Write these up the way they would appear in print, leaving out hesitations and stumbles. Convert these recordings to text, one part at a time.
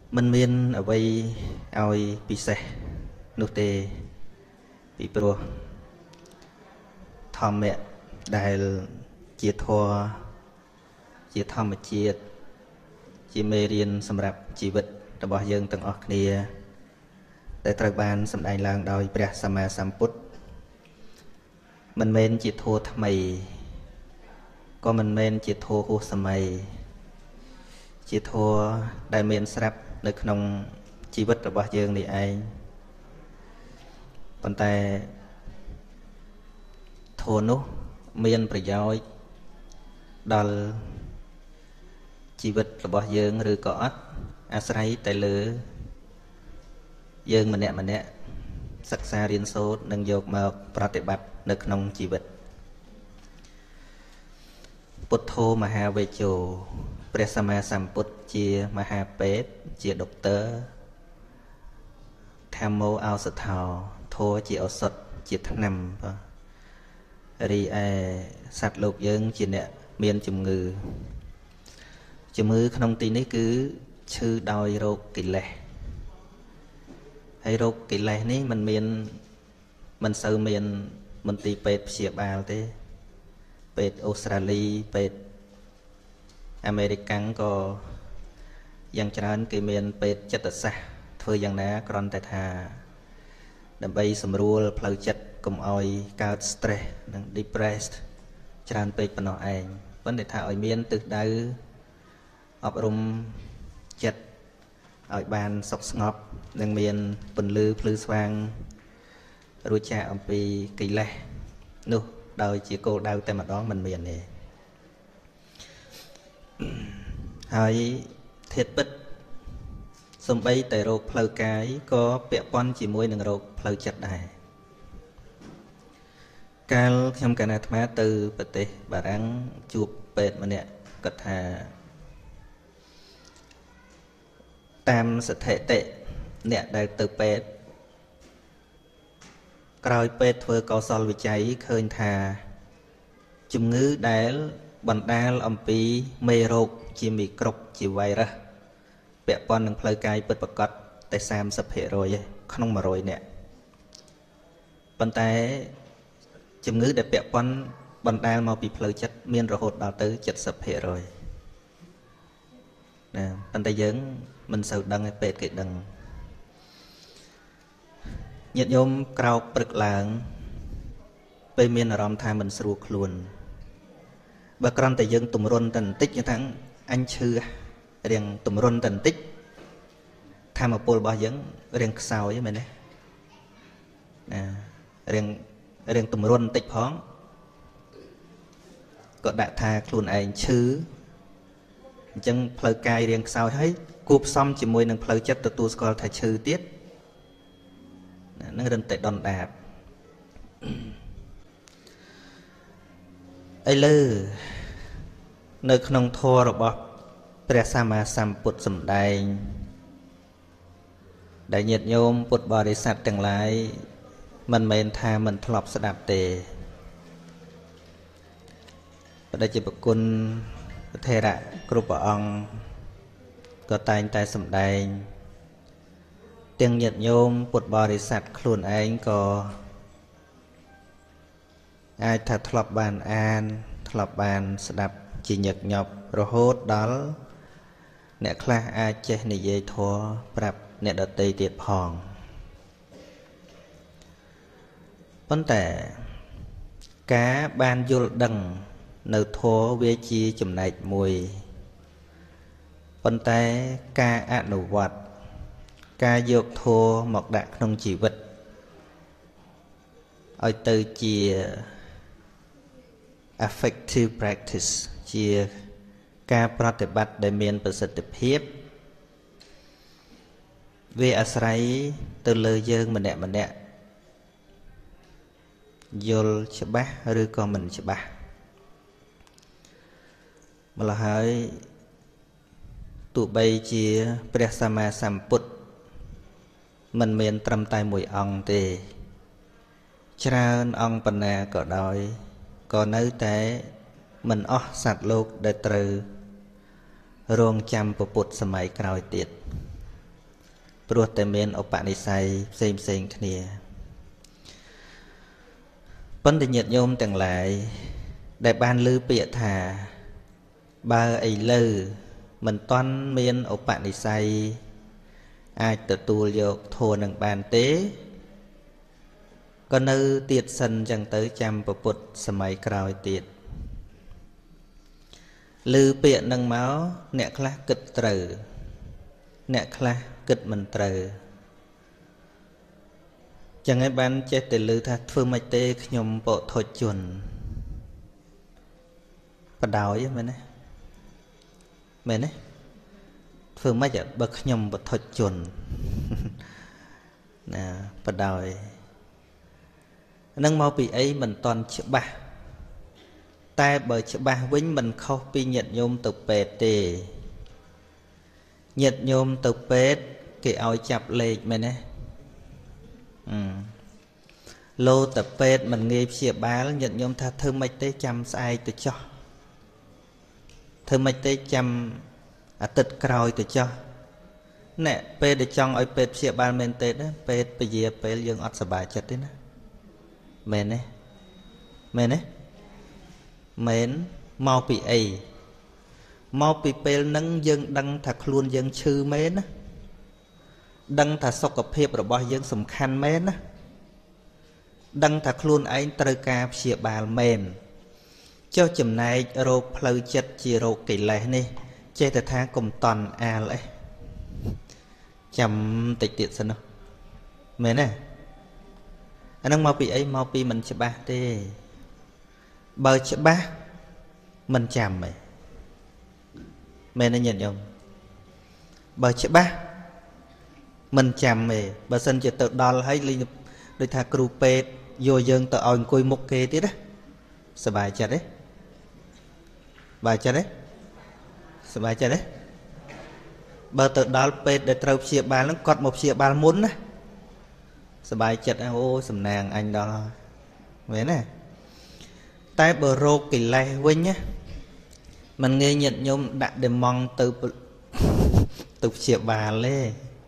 มันមានអ្វីឲ្យពិសេសនោះទេពីព្រោះធម្មៈដែលជាធម៌ជាធម្មជាតិជាមេរៀនសម្រាប់ជីវិតរបស់យើងទាំងអស់គ្នាដែលត្រូវបានសម្ដែងឡើងដោយព្រះសម្មាសម្ពុទ្ធមិនមែនជាធម៌ថ្មីក៏មិនមែនជាធម៌ហួសសម័យជាធម៌ដែលមានស្រាប់នៅក្នុងជីវិតរបស់យើងនេះឯងប៉ុន្តែធម៌នោះមានប្រយោជន៍ដល់ជីវិតរបស់យើងឬក៏អត់អាស្រ័យតែលើយើងម្នាក់សិក្សារៀនសូត្រនិងយកមកប្រតិបត្តិនៅក្នុងជីវិតពុទ្ធោមហាវេជោព្រះសម្មាសម្ពុទ្ធជាមហាពេទ្យជាដុកទ័រធម្មោឱសថោធម៌ជាឱសថជាថ្នាំរីឯសត្វលោកយើងជាអ្នកមានជំងឺក្នុងទីនេះគឺឈឺដោយរោគកិលេសហើយរោគកិលេសនេះមិនសូវមានមន្ទីរពេទ្យព្យាបាលទេពេទ្យអូស្ត្រាលីពេទ្យអាមេរិកាំងក៏យ៉ាងច្រើនគេមានពេទ្យចិត្តសាស្ត្រធ្វើយ៉ាងណាគ្រាន់តែថាដើម្បីសម្រួលផ្លូវចិត្តកុំឲ្យកើត stress និង depressed ច្រើនពេកប៉ុណ្ណោះឯងប៉ុន្តែថាឲ្យមានទិសដៅអប់រំចិត្តឲ្យបានសុខស្ងប់និងមានពន្លឺភ្លឺស្វាងរួចចាកអំពីកិលេសនោះដោយជាគោលដៅតែម្ដងមិនមានទេហើយធាតុពិតសំបីតែរោគផ្លូវកាយក៏ពាក់ព័ន្ធជាមួយនឹងរោគផ្លូវចិត្តដែរកាលខ្ញុំកណ្ណាអាត្មាទៅប្រទេសបារាំងជួបពេទ្យម្នាក់គាត់ថាតាមស្ថិតិអ្នកដែលទៅពេទ្យក្រោយពេទ្យធ្វើកោសលវិច័យឃើញថាជំងឺដែលបណ្ដាលអំពីមេរោគជាមីក្រូបជាវីរុសពាក់ព័ន្ធនឹងផ្លូវកាយពិតប្រាកដតែ 30% ឯក្នុង100នាក់ប៉ុន្តែជំងឺដែលពាក់ព័ន្ធបណ្ដាលមកពីផ្លូវចិត្តមានរហូតដល់ទៅ 70% ណាប៉ុន្តែយើងមិនសូវដឹងឯពេទ្យគេដឹងញាតិញោមក្រោកព្រឹកឡើងពេលមានអារម្មណ៍ថាមិនស្រួលខ្លួនបើគ្រាន់តែយើងទម្រុនតែបន្តិចថាអញឈឺរៀងទម្រុនតែបន្តិចធម៌ពលរបស់យើងរៀងខ្សោយមែនទេណារៀងទម្រុនបន្តិចផងក៏ដាក់ថាខ្លួនឯងឈឺអញ្ចឹងផ្លូវកាយរៀងខ្សោយហើយគួបផ្សំជាមួយនឹងផ្លូវចិត្តទទួលស្គាល់ថាឈឺទៀតនឹងរឹងតែដុនដាបឥឡូវនៅក្នុងធម៌របស់ព្រះសម្មាសម្ពុទ្ធសម្ដែងដែលញាតិញោមពុទ្ធបរិស័ទទាំងឡាយមិនមែនថាមិនធ្លាប់ស្ដាប់ទេបដិជ្ជគុណថេរៈគ្រប់ព្រះអង្គក៏តែងតែសម្ដែងទាំងញាតិញោមពុទ្ធបរិស័ទខ្លួនឯងក៏អាចថាធ្លាប់បានអានធ្លាប់បានស្ដាប់ជាញឹកញាប់រហូតដល់អ្នកខ្លះអាចចេះនិយាយធម៌ប្រាប់អ្នកដទៃទៀតផងប៉ុន្តែការបានយល់ដឹងនៅធម៌វាជាចំណែកមួយប៉ុន្តែការអនុវត្តការយកធម៌មកដាក់ក្នុងជីវិតឲ្យទៅជា effective practice ជាការប្រតិបត្តិដែលមានប្រសិទ្ធភាពវាអាស្រ័យទៅលើយើងម្នាក់យល់ច្បាស់ឬក៏មិនច្បាស់ម្ល៉េះហើយទោះបីជាព្រះសម្មាសម្ពុទ្ធមិនមានត្រឹមតែមួយអង្គទេច្រើនអង្គប៉ុណ្ណាក៏ដោយក៏នៅតែមិនអស់សត្វលោកដែលត្រូវរងចាំពុទ្ធសម័យក្រោយទៀតព្រោះតែមានឧបនិស្ស័យផ្សេងគ្នាប៉ុន្តែញាតិញោមទាំងឡាយដែលបានឮពាក្យថាបើឥឡូវមិនទាន់មានឧបនិស្ស័យអាចទទួលយកធម៌នឹងបានទេក៏នៅទៀតសិនចឹងទៅចាំពពុទ្ធសម័យក្រោយទៀតឮពាក្យនឹងមកអ្នកខ្លះគិតត្រូវអ្នកខ្លះគិតមិនត្រូវចឹងហើយបានចេះតែឮថាធ្វើម៉េចទេខ្ញុំពុទ្ធជនបដោយមែនទេមែនទេធ្វើម៉េចបើខ្ញុំពុទ្ធជនណាបដោយនឹងមកពីអីមិនតន់ច្បាស់តែបើច្បាស់វិញមិនខុសពីញាតិញោមទៅពេទ្យទេញាតិញោមទៅពេទ្យគេឲ្យចាប់លេខមែនទេលោតពេទ្យមិនងាយព្យាបាលញាតិញោមថាធ្វើម៉េចទេចាំស្អែកទៅចោះធ្វើម៉េចទេចាំអាទិត្យក្រោយទៅចោះណែពេលដែលចង់ឲ្យពេទ្យព្យាបាលមែនទេណាពេទ្យពជាពេលយើងអត់សប្បាយចិត្តទេណាមែនទេមែនទេមែនមកពីអីមកពីពេលហ្នឹងយើងដឹងថាខ្លួនយើងឈឺមែនណាដឹងថាសុខភាពរបស់យើងសំខាន់មែនណាដឹងថាខ្លួនឯងត្រូវការព្យាបាលមែនចុះចំណែករោគផ្លូវចិត្តជារោគកិលេសនេះចេះតែថាកុំតន់អាលអីចាំតិចទៀតសិននោះមែនទេអានឹងមកពីអីមកពីមិនច្បាស់ទេបើច្បាស់មិនចាំទេមែនទេញាតិញោមបើច្បាស់មិនចាំទេបើសិនជាទៅដល់ហើយលេងដូចថាគ្រូពេទ្យយកយើងទៅឲ្យអង្គុយមុខគេទៀតណាសប្បាយចិត្តទេបាយចិត្តទេសប្បាយចិត្តទេបើទៅដល់ពេទ្យដែលត្រូវព្យាបាលហ្នឹងគាត់មកព្យាបាលមុនណាសប្បាយចិត្តអូសំណាងអញដល់ហើយមែនទេតែបើរោគកិលេសវិញណាมันងាយញាតញោមដាក់ដេម៉ង់ទៅព្យាបាលទេ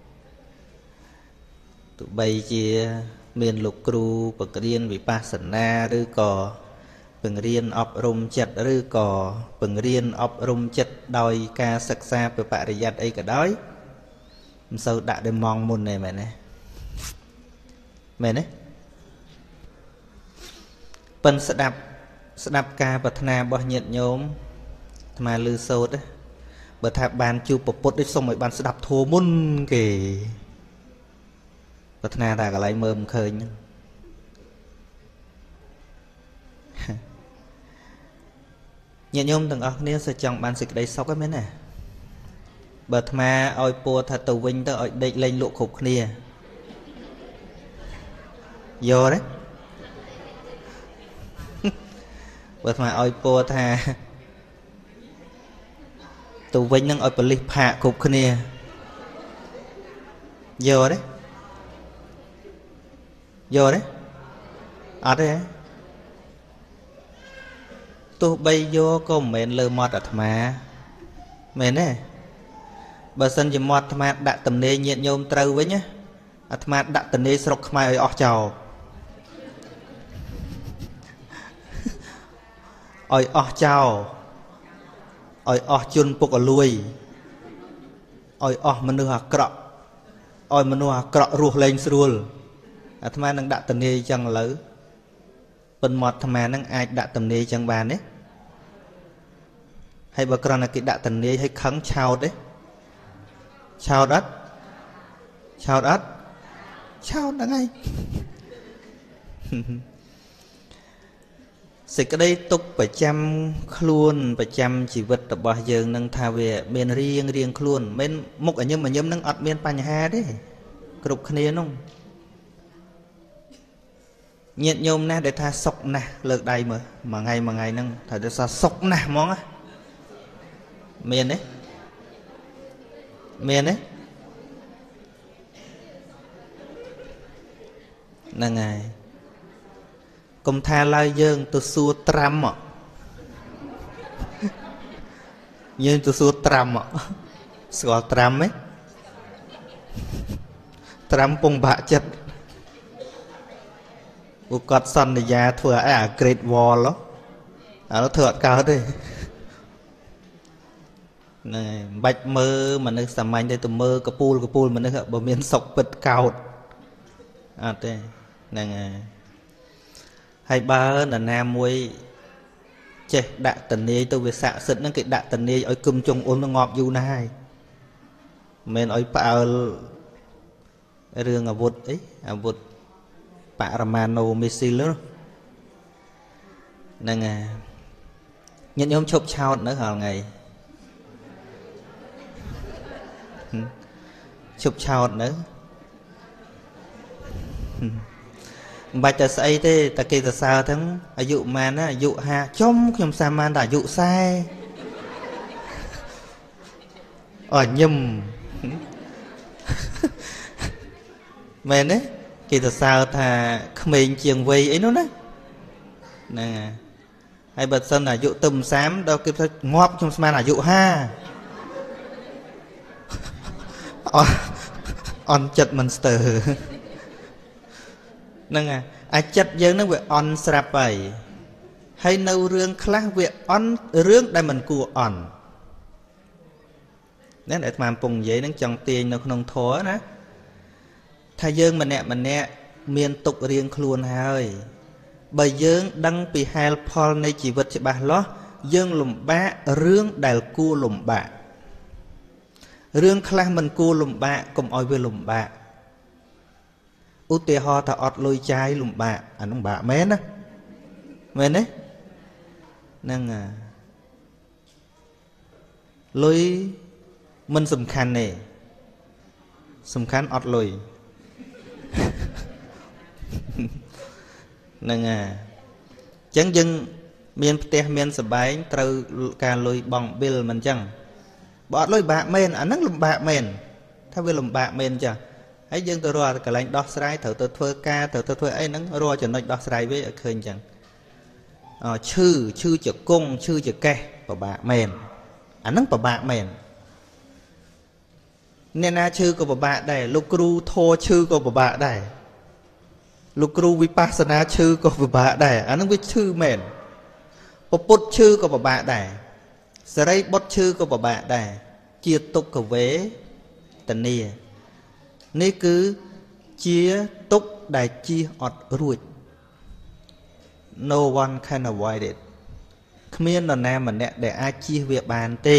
ទោះបីជាមានលោកគ្រូបង្រៀនវិបស្សនាឬក៏បង្រៀនអប់រំចិត្តឬក៏បង្រៀនអប់រំចិត្តដោយការសិក្សាពីបរិយ័តអីក៏ដោយមិនសូវដាក់ដេម៉ង់មុនទេមែនទេមែនទេប៉ិនស្ដាប់ការប្រាថ្នារបស់ញាតិញោមអាត្មាឮសូត្របើថាបានជួបពុទ្ធដូចសុំឲ្យបានស្ដាប់ធម៌មុនគេប្រាថ្នាតែកន្លែងមើលមិនឃើញញាតិញោមទាំងអស់គ្នាសូវចង់បានសេចក្តីសុខហ្នឹងមែនទេបើអាត្មាឲ្យពួរថាទៅវិញទៅឲ្យដេកលេងលក់គ្រប់គ្នាយកទេបើអាត្មាឲ្យពួរថាទៅវិញនឹងឲ្យប៉លិសផាកគ្រប់គ្នាយកទេយកទេអត់ទេទោះបីយកក៏មិនមែនលើមាត់អាត្មាមែនទេបើសិនជាមាត់អាត្មាដាក់តំណេញាតញោមត្រូវវិញណាអាត្មាដាក់តំណេស្រុកខ្មែរឲ្យអស់ចោលឲ្យអស់ចោលឲ្យអស់ជនពុកអលួយឲ្យអស់មនុស្សអាក្រក់ឲ្យមនុស្សអាក្រក់រស់លែងស្រួលអាត្មានឹងដាក់តំណេអញ្ចឹងឥឡូវប៉ុន្តែមាត់អាត្មានឹងអាចដាក់តំណេអញ្ចឹងបានទេហើយបើគ្រាន់តែគេដាក់តំណេឲ្យខឹងឆោតទេឆោតអត់ឆោតអត់ឆោតហ្នឹងហើយសេចក្តីទុកប្រចាំខ្លួនប្រចាំជីវិតរបស់យើងនឹងថាវាមានរៀងខ្លួនមិនមុខអញឹមនឹងអត់មានបញ្ហាទេគ្រប់គ្នានោះញាតិញោមណាស់ដែលថាសុកណាស់លើកដៃមើលមួយថ្ងៃហ្នឹងថាទៅសុកណាស់ហ្មងមានទេមានទេហ្នឹងហើយកុំថាឡើយយើងទៅសួរត្រាំយើងទៅសួរត្រាំស្គាល់ត្រាំទេត្រាំពងបាក់ចិត្តឧកតសន្យាធ្វើឲ្យអា Great Wall អានោះធ្វើអត់កើតទេណែបាច់មើលមនុស្សសាមញ្ញទៅមើលកពូលមនុស្សបើមានសុកពិតកោតអត់ទេហ្នឹងហើយបើនរណាមួយចេះដាក់តនីទៅវាស័ក្តិសិទ្ធហ្នឹងគេដាក់តនីឲ្យគឹមចុងអ៊ុនងាប់យូរណាស់ហើយមិនឲ្យផ្អើលរឿងអាវុធអីអាវុធបរមាណូមីស៊ីលហ្នឹងញាតិញោមឈប់ឆោតនៅរាល់ថ្ងៃឈប់ឆោតនៅមិនបាច់តែស្អីទេតែគេសរសើរទាំងអាយុប៉ុន្មានណាអាយុ50ចំខ្ញុំសាមានតែអាយុ40អញញឹមមែនទេគេសរសើរថាក្មេងជាងវ័យអីនោះណាហ្នឹងហើយបើសិនអាយុទៅ30ដល់គេថាងាប់ខ្ញុំស្មានអាយុ50អន់ចិត្តមិនស្ទើរហ្នឹងអាចិត្តយើងហ្នឹងវាអន់ស្រាប់ហើយនៅរឿងខ្លះវាអន់រឿងដែលមិនគួរអន់នេះអាត្មាកំពុងនិយាយហ្នឹងចង់ទាញនៅក្នុងធម៌ណាថាយើងម្នាក់មានទុករៀងខ្លួនហើយបើយើងដឹងពីហេតុផលនៃជីវិតច្បាស់លាស់យើងលំបាករឿងដែលគួរលំបាករឿងខ្លះមិនគួរលំបាកកុំឲ្យវាលំបាកឧទាហរណ៍ថាអត់លុយចាយលំបាកអានោះបាក់មែនណាមែនទេហ្នឹងលុយមិនសំខាន់ទេសំខាន់អត់លុយហ្នឹងអញ្ចឹងយើងមានផ្ទះមានសបែងត្រូវការលុយបង់ប៊ីលមិនអញ្ចឹងបើអត់លុយបាក់មែនអាហ្នឹងលំបាកមែនថាវាលំបាកមែនចាហើយយើងទៅរកកន្លែងដោះស្រាយត្រូវទៅធ្វើការត្រូវទៅធ្វើអីហ្នឹងរកចំណុចដោះស្រាយវាឲ្យឃើញអញ្ចឹងឈឺជង្គង់ឈឺចកេះពិបាកមែនអាហ្នឹងពិបាកមែនអ្នកណាឈឺក៏ពិបាកដែរលោកគ្រូធម៌ឈឺក៏ពិបាកដែរលោកគ្រូវិបស្សនាឈឺក៏ពិបាកដែរអាហ្នឹងវាឈឺមែនពពុទ្ធឈឺក៏ពិបាកដែរសរីបុត្រឈឺក៏ពិបាកដែរជាទុក្ខវេទនានេះគឺជាទុក្ខដែលជៀសអត់រួច no one can avoid it គ្មាននរណាម្នាក់ដែលអាចជៀសវាបានទេ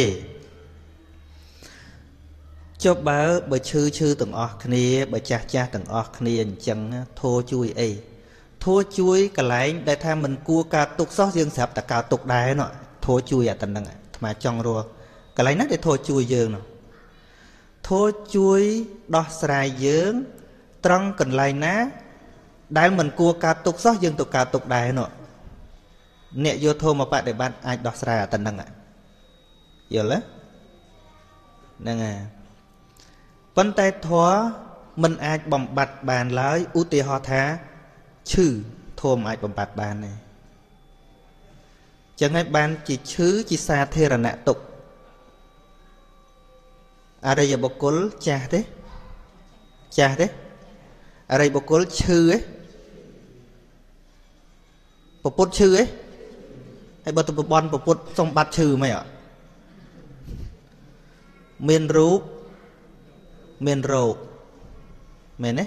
ចុះបើឈឺទាំងអស់គ្នាបើចាស់ទាំងអស់គ្នាអញ្ចឹងធោជួយអីធោជួយកន្លែងដែលថាមិនគួរការទុកសោះយើងស្រាប់តែការទុកដែរនោះធោជួយអាតំណឹងអាត្មាចង់រស់កន្លែងណាដែលធោជួយយើងនោះធោជួយដោះស្រាយយើងត្រង់កន្លែងណាដែលមិនគួរការទុកសោះយើងទៅការទុកដែរនោះអ្នកយកធម៌មកបដិបត្តិអាចដោះស្រាយអាតំណឹងយល់ទេហ្នឹងហើយប៉ុន្តែធម៌មិនអាចបំបត្តិបានឡើយឧទាហរណ៍ថាឈឺធម៌មិនអាចបំបត្តិបានទេចឹងហើយបានជាឈឺជាសាធារណៈទុក្ខអរិយបុគ្គលចាស់ទេអរិយបុគ្គលឈឺទេពពុទ្ធឈឺទេហើយបើទៅបន់ពពុទ្ធសំបត្តិឈឺមិនអត់មានរូបមានរោគមែនទេ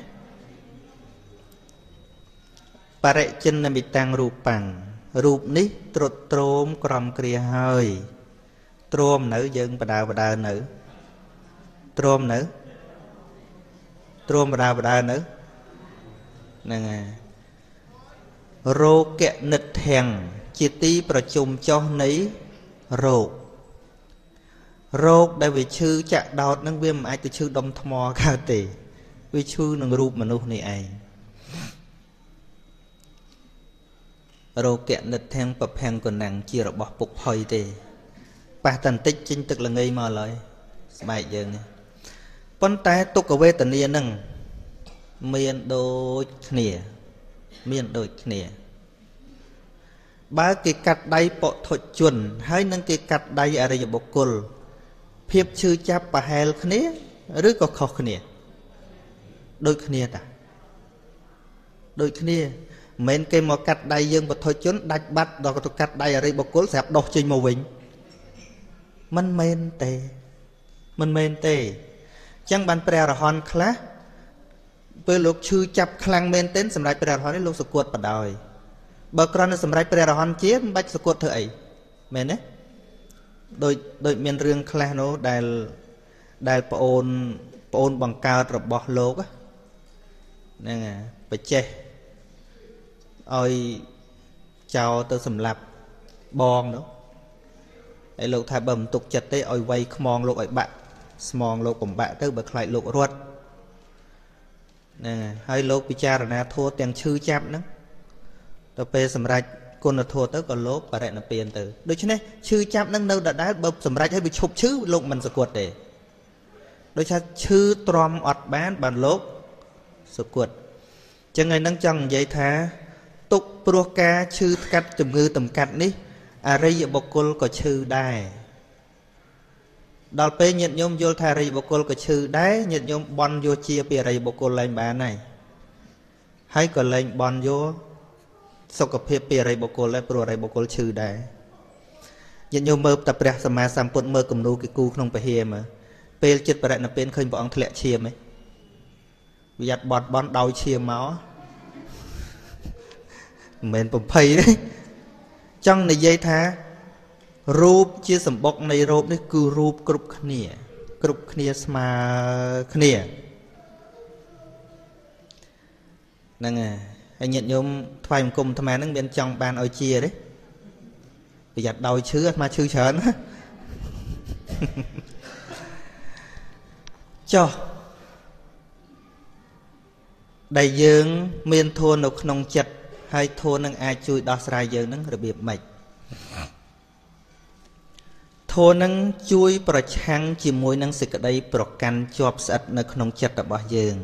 បរិច្ចិនមិតាំងរូបាំងរូបនេះត្រុតត្រោមក្រំគ្រាហើយទ្រាំនៅយើងបដើនៅទ្រាំនៅទ្រាំបដើនៅហ្នឹងហើយរោគនិដ្ឋាំងជាទីប្រជុំចុះនៃរោគដែលវាឈឺចាក់ដោតនឹងវាមិនអាចទៅឈឺដុំថ្មកើតទេវាឈឺនឹងរូបមនុស្សនេះឯងរោគនិដ្ឋាំងប្រភាំងកណាំងជារបស់ពុកផុយទេប៉ះតែបន្តិចចេញទឹកល្ងីមកឡើយស្បែកយើងនេះប៉ុន្តែទុក្ខវេទនានឹងមានដូចគ្នាបើគេកាត់ដៃពុទ្ធជនហើយនឹងគេកាត់ដៃអរិយបុគ្គលភាពឈឺចាប់ប្រហែលគ្នាឬក៏ខុសគ្នា đôi kia ta đôi kia men cái mò cắt đai dương bật thôi chốn đạch bắt đó có cắt đai ở đây bọc cối sạp đọc trên màu vĩnh mình men tê chẳng bàn pre hòn khá với lúc chư chập khlang men tên sầm lại pre hòn đấy lúc sụt cuột bật đòi bờ con sầm lại pre hòn chết bách sụt cuột thợ ấy men đấy đôi miền riêng khá nó đài ôn bằng cao rồi bỏ lốp á nè phải che ôi chào tôi sầm lạp bòn nữa ấy lúc thay bầm tục chật tới ôi vay mong lúc ấy bạn mong lúc của bạn tới bật lại lúc ruột nè hai lúc picha rồi nè thua tiền chư chạm nữa tôi pe sầm rạch con là thua tới còn lốp và lại là tiền từ đôi chứ này chư chạm nâng đâu đã đá bầm sầm rạch hay bị chụp chữ lúc mình sẽ cuột để đôi cha chư trom ọt bán bàn lốp sự cuột chẳng ngày nâng chân vậy thà tục pro ca chư cắt chùm ngư tầm cắt ní à rây bọc côn có chư đài đào pe nhận nhôm vô thà rây bọc côn có chư đái nhận nhôm bon vô chia bìa rây bọc côn lên bán này hay còn lên bon vô sau cặp phê bìa rây bọc côn lên pro rây bọc côn chư đái nhận nhôm mơ tập rẽ sama samput mơ cầm nô cái cu không phải hiềm mà pe chết bẹt là pen khơi bọn thẹn chiêm ấy bây giờ bọt bon đau chiêm máu mình bầm phây đấy trong này dây tha rúp chia sầm bọc này rúp đấy cứ rúp cục khnia sma khnia nè anh nhận nhôm thoại một cùng tham ăn bên trong bàn ở chia đấy bây giờ đau chứ mà chư chớn cho đại dương miền thôn ở nông chật hay thôn năng ai chui đo sài dương năngระเบียบ mạch ធននឹងជួយប្រឆាំងជាមួយនឹងសេចក្តីប្រកាន់ជាប់ស្អិតនៅក្នុងចិត្តរបស់យើង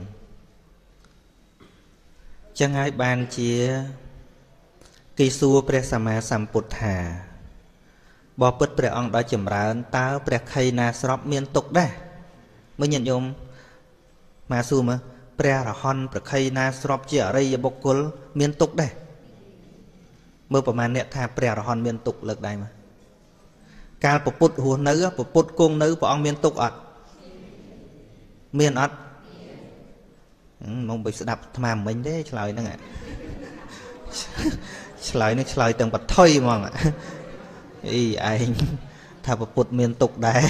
ចឹងហើយបានជាគេសួរព្រះសម្មាសម្ពុទ្ធថាបបិទ្ធព្រះអង្គដ៏ចម្រើនតើព្រះខ័យណាស្របមានទុកដែរមើលញាតិញោមមកសួរមើលព្រះរហន្តព្រះខ័យណាស្របជាអរិយបុគ្គលមានទុកដែរមើលប្រមាណអ្នកថាព្រះរហន្តមានទុកលើកដៃមកកាលពពុទ្ធរស់នៅពពុទ្ធគង់នៅព្រះអង្គមានទុកអត់មានអត់មកបីស្ដាប់អាត្មាមិញទេឆ្លើយហ្នឹងឆ្លើយនេះឆ្លើយទាំងបថុយហ្មងអីឯងថាពពុទ្ធមានទុកដែរ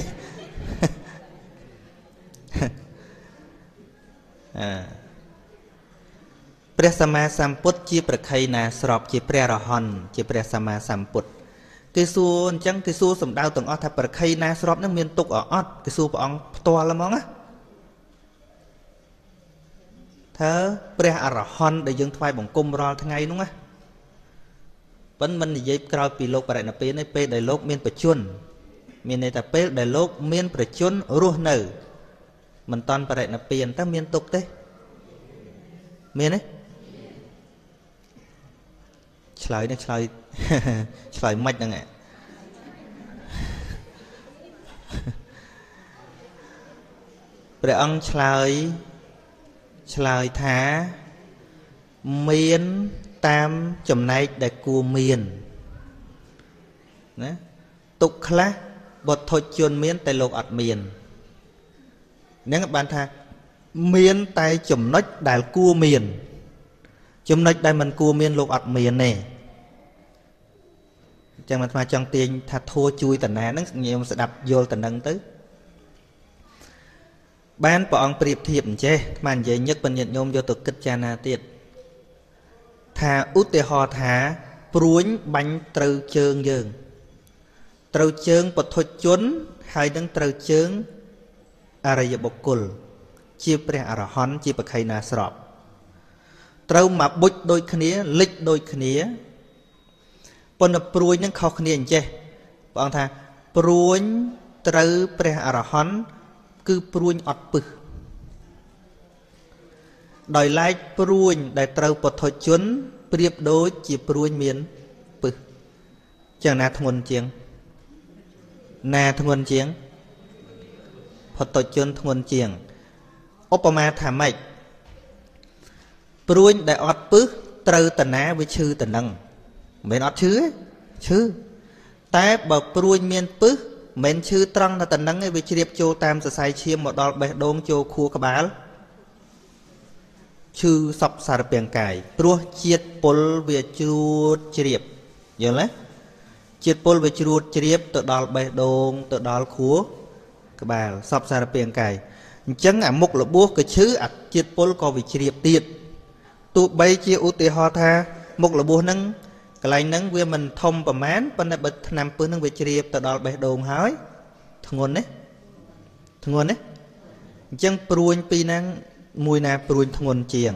ព្រះសម្មាសម្ពុទ្ធជាប្រខ័យណាស្របជាព្រះរហន្តជាព្រះសម្មាសម្ពុទ្ធគេសួរអញ្ចឹងគេសួរសម្ដៅទាំងអស់ថាប្រខ័យណាស្របនឹងមានទុកអត់គេសួរព្រះអង្គផ្ទាល់ហ្មងណាថាព្រះអរហន្តដែលយើងថ្វាយបង្គំរាល់ថ្ងៃនោះណាប៉ុន្តែមិននិយាយក្រោយពីលោកបរិនិព្វានទេពេលដែលលោកមានបច្ចុប្បន្នមានន័យថាពេលដែលលោកមានប្រជញ្ញរស់នៅមិនតាន់បរិនិព្វានតើមានទុកទេមានទេឆ្លើយនេះឆ្លើយមិនហ្នឹងព្រះអង្គឆ្លើយថាមានតាមចំណែកដែលគួរមានណាទុកខ្លះបុថុជនមានតែលោកអត់មានហ្នឹងបានថាមានតែចំណុចដែលគួរមានចំណុចដែលមិនគួរមានលោកអត់មានទេអញ្ចឹងអាត្មាចង់ទាញថាធัวជួយតាណាហ្នឹងញោមស្ដាប់យល់តានឹងទៅបានព្រះអង្គប្រៀបធៀបអញ្ចេះអាត្មានិយាយញឹកបញ្ញត្តិញោមយកទៅគិតចារណាទៀតថាឧទាហរណ៍ថាព្រួញបាញ់ត្រូវជើងយើងត្រូវជើងពុទ្ធជនហើយនឹងត្រូវជើងអរិយបុគ្គលជាព្រះអរហន្តជាបក្ខីណាស្របត្រូវមកបុចដូចគ្នាលិចដូចគ្នាប៉ុន្តែព្រួយនឹងខុសគ្នាអញ្ចេះព្រះអង្គថាព្រួញត្រូវព្រះអរហន្តគឺព្រួញអត់ពឹសដោយឡែកព្រួញដែលត្រូវពុទ្ធជនប្រៀបដូចជាព្រួញមានពឹសចឹងណាធ្ងន់ជាងពុទ្ធជនធ្ងន់ជាងឧបមាថាម៉េច pruin đại ọt pứ trâu tần ná với chư tần nâng mến ọt chứ té bờ pruin miên pứ mến chư trăng là tần nâng với chiếp chô tam sa sai chiêm một đọt bè đôn chô khu cả bál chư sọc xa bèn cài pruh chiết pol về chuột chiếp giờ lấy chiết pol về chuột chiếp tự đọt bè đôn tự đọt khu cả bál sọc xa bèn cài chẳng à mục là buộc cái chữ ạch chiết pol có vị chiếp tiệt tụ bay chia ưu tì ho tha mục là buộc nâng cái này nâng về mình thông và mán bên đây bật nằm bữa nâng về chiếp tự đọt bè đôn hói thằng ngôn đấy chẳng pruin pi năng mùi na pruin thằng ngôn chiềng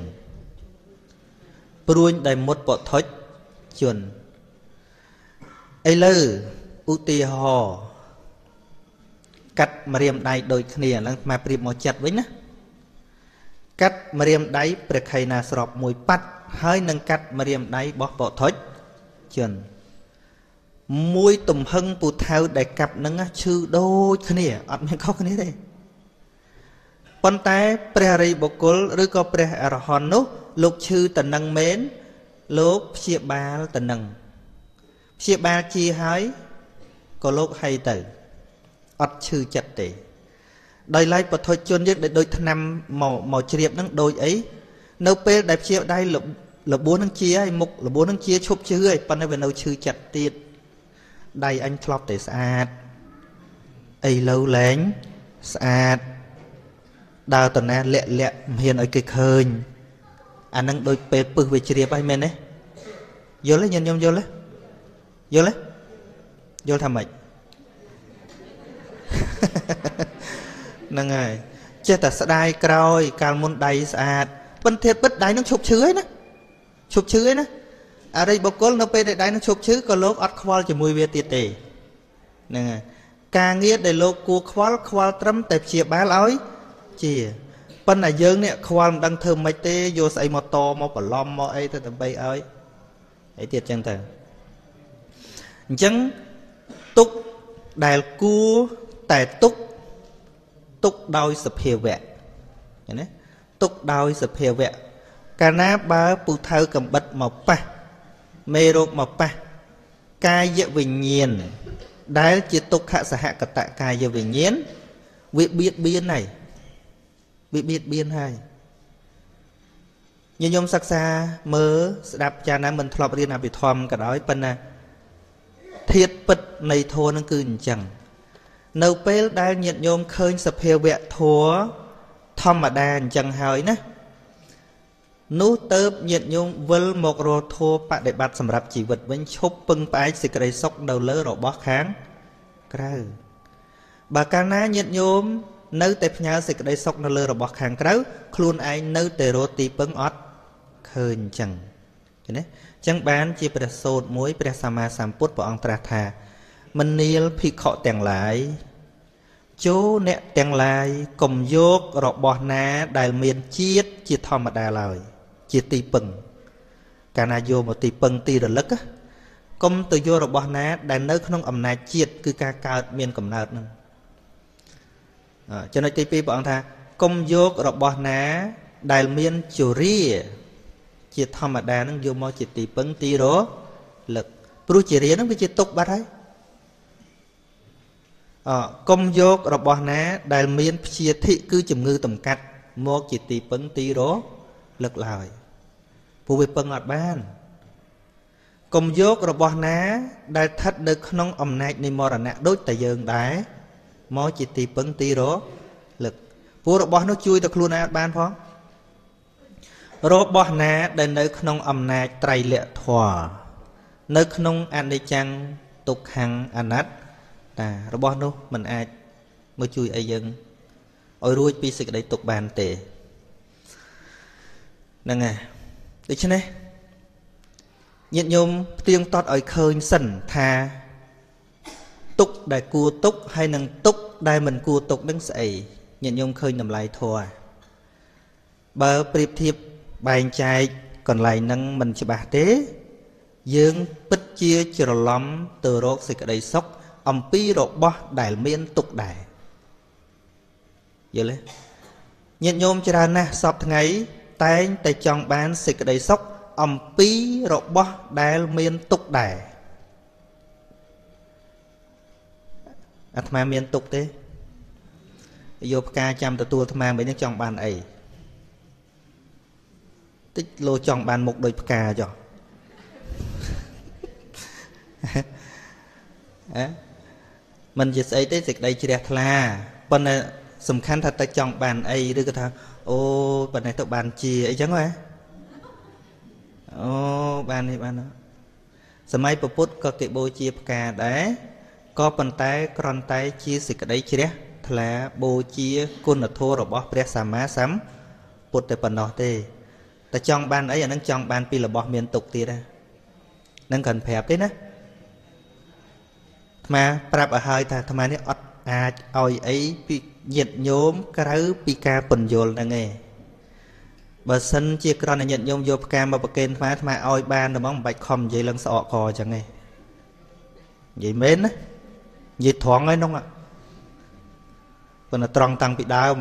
pruin đầy một bộ thối chuẩn ấy lư ưu tì ho cắt mà riêng đáy đôi khnia là mà priệp một chặt với nhá cắt mà riêng đáy bật hay na sọp mùi bắt hơi nâng cắt mà riêng đáy bỏ bộ thối chuẩn mùi tùm hân bù thao đại cặp nâng chư đôi khnia ọt mình có khnia đây Pon tay prehari bokul rư có preh arahon nốt lục chư tần nâng mến lục chia ba tần nâng chia ba chia hái có lục hay tử ọt chư chặt tỉ đời lại bật thôi chôn nhất để đôi thân năm màu chiệp nâng đôi ấy nấu pê đẹp chia đây là bốn nâng chia hay mục là bốn nâng chia chụp chư ấy pon tay về nấu chư chặt tiệt đây anh klop để sạch ấy lâu lén sạch đào tuần này lẹ lẹ hiền ở kịch hơi anh đang đôi bê bự về chia bay men đấy vô lấy nhân nhôm vô lấy vô tham mệnh nâng này chết ta sẽ đai còi càng muốn đầy sạch bên thiệt bứt đáy nó chụp chứa ấy nè ở đây bọc cốt nó bê để đáy nó chụp chứa có lốp ọt khoal chỉ mùi về tiệt tề nè này càng nghĩa để lốp cua khoal trâm tệp chia bá lói chia bên này dương nè khoal đang thơm mấy tê vô xây một to một bờ lom một ấy từ tầm bay ấy ấy tiệt chân tờ chẳng túc đài cua tài túc đôi sập hiệu vẹn túc đôi sập hiệu vẹn cả ná ba bù thơ cầm bật một pa mê rốt một pa cai dễ bình nhiên đái chỉ túc hạ xã hạ cật tại cai dễ bình nhiên việc biết biên này bị biết biên hay như nhôm sắc xa mơ đạp cha nam mình thọp đi nào bị thòm cả đói bên nè thiệt bật này thua nó cứ chẳng nấu bê đai nhiệt nhôm khơi sập heo vẹn thua thom mà đàn chẳng hỏi nè nú tớp nhiệt nhôm vơ một rô thua bạn để bắt sầm rạp chỉ vật bên chốt bưng bái xịt cây sóc đầu lỡ rồi bó kháng cái bà ca ná nhiệt nhôm nơi tệp nhà sẽ đây sọc nó lơ rồi bọc hàng kéo khuôn anh nơi tề rô tì bưng ót khơi chẳng chẳng bán chỉ phải sốt muối phải sama samput của ông tra thà mình niel phi khọ tèng lại chỗ nẹ tèng lại cùng dốt rồi bọt ná đại miền chiết chỉ thòm mà đà lời chỉ tì bưng cả na vô một tì bưng tì rồi lất á công từ vô rồi bọt ná đại nơi không ẩm nà chiết cứ ca cao miền cầm nợt nữa cho nên tí pi bọn ta công dốt rồi bỏ ná đại miên chủ ri chỉ thầm mà đà nó vô mô chỉ tí bấn tí đó lực bố chỉ ri nó bị chỉ tục bắt đấy công dốt rồi bỏ ná đại miên chia thị cứ chùm ngư tầm cắt mô chỉ tí bấn tí đó lực lời bố bị bấn ọt ban công dốt rồi bỏ ná đại thất được nông ẩm nạch này mô ra nạ đốt tại dương đáy mô chỉ tì bấn tì đó lực vô rồi bỏ nó chui ta khuôn ai ban phong rồi bỏ ná đến nơi không âm nà trầy lệ thỏa nơi không ăn đi chăng tục hàng ăn nát rồi bỏ nó mình ai mới chui ai dân ôi ruồi pi xịt đấy tục bàn tệ nè à được chưa này nhiệt nhôm tiếng tót ở khơi sần thà túc đại cua túc hay nâng túc đại mình cua túc đứng dậy nhận nhung khơi nằm lại thua bờ priệp thiệp bài chạy còn lại nâng mình chỉ bà tế dương bích chia chừa lắm từ rốt xịt đầy sốc ông pi rột bó đại miên tục đại giờ lấy nhận nhôm cho ra nè sọp ngày តែងតែចង់បានសេចក្តីសុខអំពីរបស់ដែលមានទុក្ខដែរអាត្មាមានទុក្ខទេយកផ្កាចាំទទួលអាត្មាមិននឹងចង់បានអីតិចលោចង់បានមុខដូចផ្កាចុះមិនជាស្អីទេសេចក្តីជ្រះថ្លាប៉ុន្តែសំខាន់ថាតើចង់បានអីឬក៏ថាអូប៉ុណ្ណេះទៅបានជាអីចឹងហ៎អូបាននេះបានសម័យពុទ្ធក៏គេបូជាផ្កាដែរក៏ប៉ុន្តែគ្រាន់តែជាសេចក្តីជ្រះថ្លាបូជាគុណធម៌របស់ព្រះសម្មាសម្ពុទ្ធតែប៉ុណ្ណោះទេតែចង់បានអីអានឹងចង់បានពីរបស់មានទុកទៀតហ្នឹងគាត់ប្រាប់ទេណាអាត្មាប្រាប់ឲ្យហើយថាអាត្មានេះអត់អាចឲ្យអីពីញាតិញោមក្រៅពីការពន្យល់ហ្នឹងឯងបើសិនជាក្រណញាតិញោមយកផ្កាមកប្រគេនអាត្មាឲ្យបានតែហ្មងមិនបាច់ខំនិយាយឡើងស្អកកអញ្ចឹងឯងនិយាយមែនណានិយាយត្រង់ហើយនោះប៉ុន្តែត្រង់តាំងពីដើម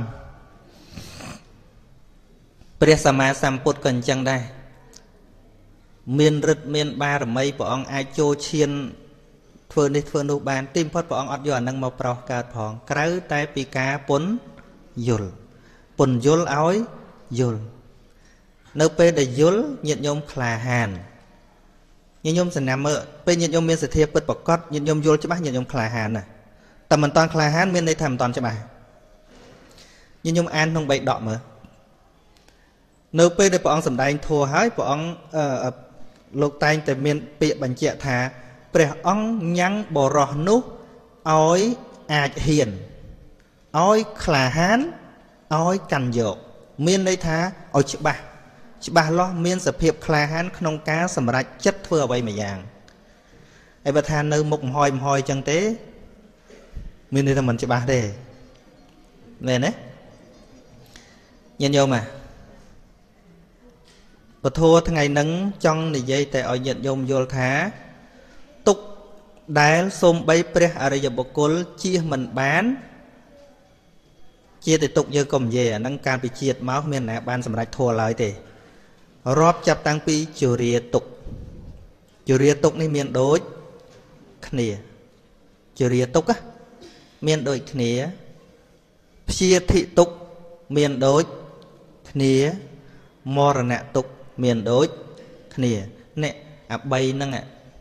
ព្រះសម្មាសម្ពុទ្ធក៏អញ្ចឹងដែរមានឫទ្ធិមានបារមីព្រះអង្គអាចចូលឈានធ្វើនេះធ្វើនោះបានទីបំផុតព្រះអង្គអត់យកអានឹងមកប្រោសកើតផងក្រៅតែពីការពន្យល់ឲ្យយល់នៅពេលដែលយល់ញាតិញោមក្លាហានញាតិញោមសណាំមើលពេលញាតិញោមមានសទ្ធាពិតប្រកបញាតិញោមយល់ច្បាស់ញាតិញោមក្លាហានណាតែមិនតាន់ក្លាហានមានន័យថាមិនតាន់ច្បាស់ញាតិញោមអានក្នុងបៃដកមើលនៅពេលដែលព្រះអង្គសម្ដែងធម៌ហើយព្រះអង្គលោកតែងតែមានពាក្យបញ្ជាក់ថាព្រះអង្គញ៉ាំងបរោះនោះឲ្យអាចហ៊ានឲ្យក្លាហានឲ្យកាន់យកមានន័យថាឲ្យច្បាស់លាស់មានសភាពក្លាហានក្នុងការសម្រេចចិត្តធ្វើអ្វីមួយយ៉ាងហើយបើថានៅមុខមហយអញ្ចឹងទេមានន័យថាមិនច្បាស់ទេមែនទេញាតិញោមពធថ្ងៃហ្នឹងចង់និយាយតែឲ្យញាតិញោមយល់ថាទុកដែលសូម្បីព្រះអរិយបុគ្គលជៀសមិនបានជាតែទុកយើងក៏និយាយអាហ្នឹងការពិជាតិមកមានណាបានសម្រេចធัวឡើយទេរាប់ចាប់តាំងពីជរាទុកនេះមានដូចគ្នាជរាទុកមានដូចគ្នាព្យាធិទុកមានដូចគ្នាមរណៈទុកមានដូចគ្នានេះអា3ហ្នឹង